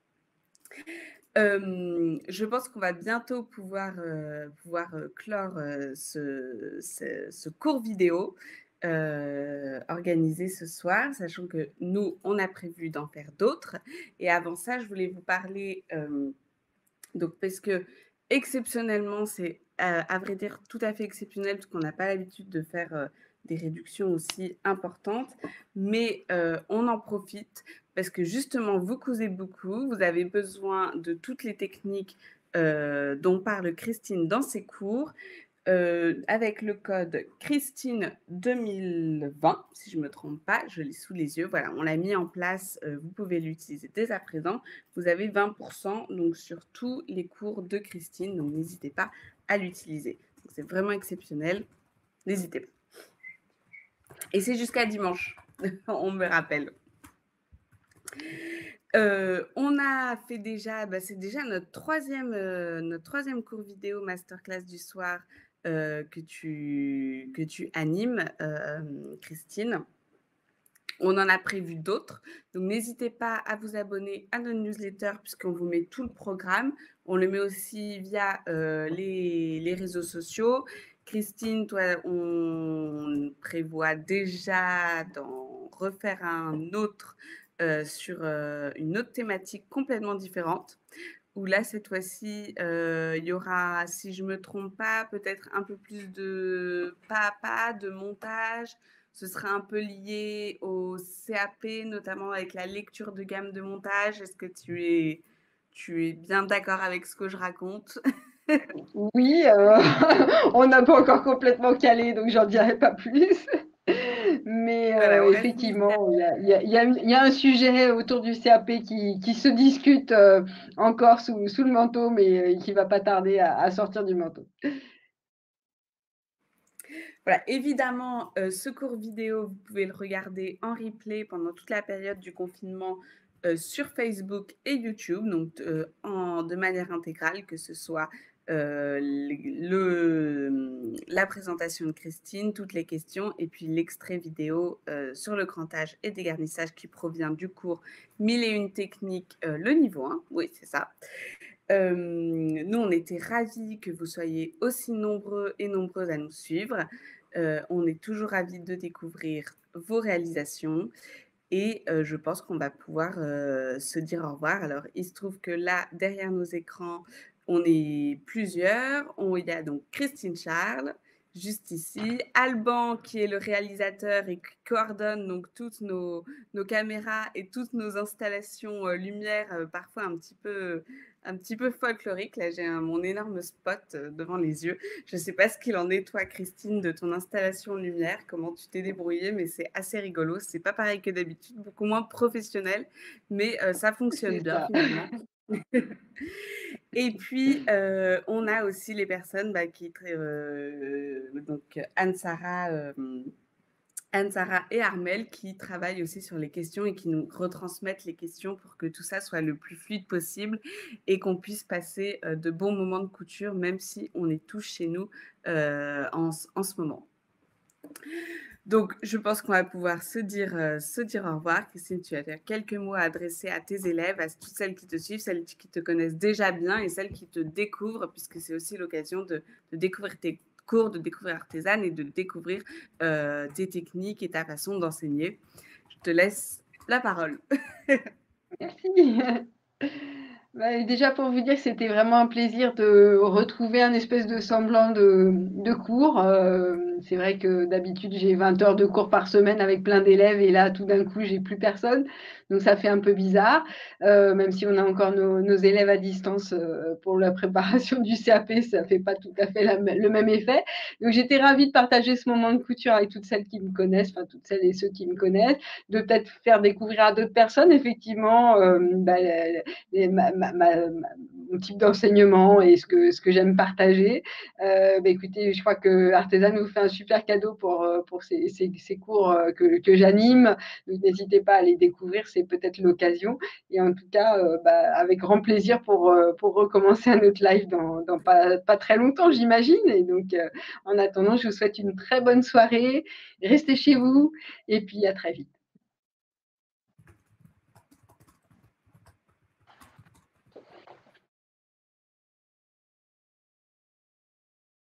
Speaker 1: Euh, je pense qu'on va bientôt pouvoir, euh, pouvoir euh, clore euh, ce, ce, ce cours vidéo euh, organisé ce soir, sachant que nous, on a prévu d'en faire d'autres. Et avant ça, je voulais vous parler, euh, donc parce que exceptionnellement, c'est euh, à vrai dire tout à fait exceptionnel, parce qu'on n'a pas l'habitude de faire euh, des réductions aussi importantes, mais euh, on en profite parce que justement, vous cousez beaucoup, vous avez besoin de toutes les techniques euh, dont parle Christine dans ses cours. Euh, avec le code Christine deux mille vingt, si je ne me trompe pas, je l'ai sous les yeux. Voilà, on l'a mis en place, euh, vous pouvez l'utiliser dès à présent. Vous avez vingt pour cent donc, sur tous les cours de Christine, donc n'hésitez pas à l'utiliser. C'est vraiment exceptionnel, n'hésitez pas. Et c'est jusqu'à dimanche, on me rappelle. Euh, on a fait déjà, bah, c'est déjà notre troisième, euh, notre troisième cours vidéo masterclass du soir euh, que, tu, que tu animes, euh, Christine. On en a prévu d'autres, donc n'hésitez pas à vous abonner à notre newsletter puisqu'on vous met tout le programme. On le met aussi via euh, les, les réseaux sociaux. Christine, toi, on prévoit déjà d'en refaire un autre euh, sur euh, une autre thématique complètement différente, où là, cette fois-ci, euh, il y aura, si je ne me trompe pas, peut-être un peu plus de pas à pas, de montage. Ce sera un peu lié au C A P, notamment avec la lecture de gamme de montage. Est-ce que tu es, tu es bien d'accord avec ce que je raconte?
Speaker 2: oui, euh, on n'a pas encore complètement calé, donc j'en dirai pas plus. Mais
Speaker 1: Voilà,
Speaker 2: euh,
Speaker 1: on reste mystère.
Speaker 2: effectivement, il y a, il y a- il y a- il y a un sujet autour du C A P qui, qui se discute euh, encore sous, sous le manteau, mais euh, qui va pas tarder à, à sortir du manteau.
Speaker 1: Voilà, évidemment, euh, ce cours vidéo, vous pouvez le regarder en replay pendant toute la période du confinement euh, sur Facebook et YouTube, donc euh, en, de manière intégrale, que ce soit euh, le, la présentation de Christine, toutes les questions, et puis l'extrait vidéo euh, sur le crantage et dégarnissage qui provient du cours mille et une techniques, euh, le niveau un, oui, c'est ça. Euh, nous, on était ravis que vous soyez aussi nombreux et nombreuses à nous suivre. Euh, on est toujours ravis de découvrir vos réalisations et euh, je pense qu'on va pouvoir euh, se dire au revoir. Alors, il se trouve que là, derrière nos écrans, on est plusieurs. On, il y a donc Christine Charles, juste ici. Alban, qui est le réalisateur et qui coordonne donc toutes nos, nos caméras et toutes nos installations euh, lumière, euh, parfois un petit peu, un petit peu folklorique. Là, j'ai un- mon énorme spot euh, devant les yeux. Je ne sais pas ce qu'il en est, toi, Christine, de ton installation lumière, comment tu t'es débrouillée, mais c'est assez rigolo. C'est pas pareil que d'habitude, beaucoup moins professionnel, mais euh, ça fonctionne
Speaker 2: C'est
Speaker 1: bien
Speaker 2: ça.
Speaker 1: finalement. Et puis, euh, on a aussi les personnes bah, qui, euh, donc Anne-Sara, euh, Anne-Sara et Armel, qui travaillent aussi sur les questions et qui nous retransmettent les questions pour que tout ça soit le plus fluide possible et qu'on puisse passer euh, de bons moments de couture, même si on est tous chez nous euh, en, en ce moment. Donc, je pense qu'on va pouvoir se dire, euh, se dire au revoir. Christine, tu as quelques mots à adresser à tes élèves, à toutes celles qui te suivent, celles qui te connaissent déjà bien et celles qui te découvrent, puisque c'est aussi l'occasion de, de découvrir tes cours, de découvrir Artesane et de découvrir euh, tes techniques et ta façon d'enseigner. Je te laisse la parole.
Speaker 2: Merci. Bah, déjà pour vous dire que c'était vraiment un plaisir de retrouver un espèce de semblant de, de cours. Euh, c'est vrai que d'habitude j'ai vingt heures de cours par semaine avec plein d'élèves et là tout d'un coup j'ai plus personne. Donc ça fait un peu bizarre, euh, même si on a encore nos, nos élèves à distance euh, pour la préparation du C A P, ça fait pas tout à fait la, le même effet. Donc j'étais ravie de partager ce moment de couture avec toutes celles qui me connaissent, enfin toutes celles et ceux qui me connaissent, de peut-être faire découvrir à d'autres personnes effectivement euh, bah, les, ma, ma, ma, mon type d'enseignement et ce que, ce que j'aime partager. Euh, bah, écoutez, je crois que Artesane nous fait un super cadeau pour, pour ces, ces, ces cours que, que j'anime. Donc n'hésitez pas à les découvrir, c'est peut-être l'occasion. Et en tout cas, euh, bah, avec grand plaisir pour, pour recommencer un autre live dans, dans pas, pas très longtemps, j'imagine. Et donc, euh, en attendant, je vous souhaite une très bonne soirée. Restez chez vous et puis à très vite.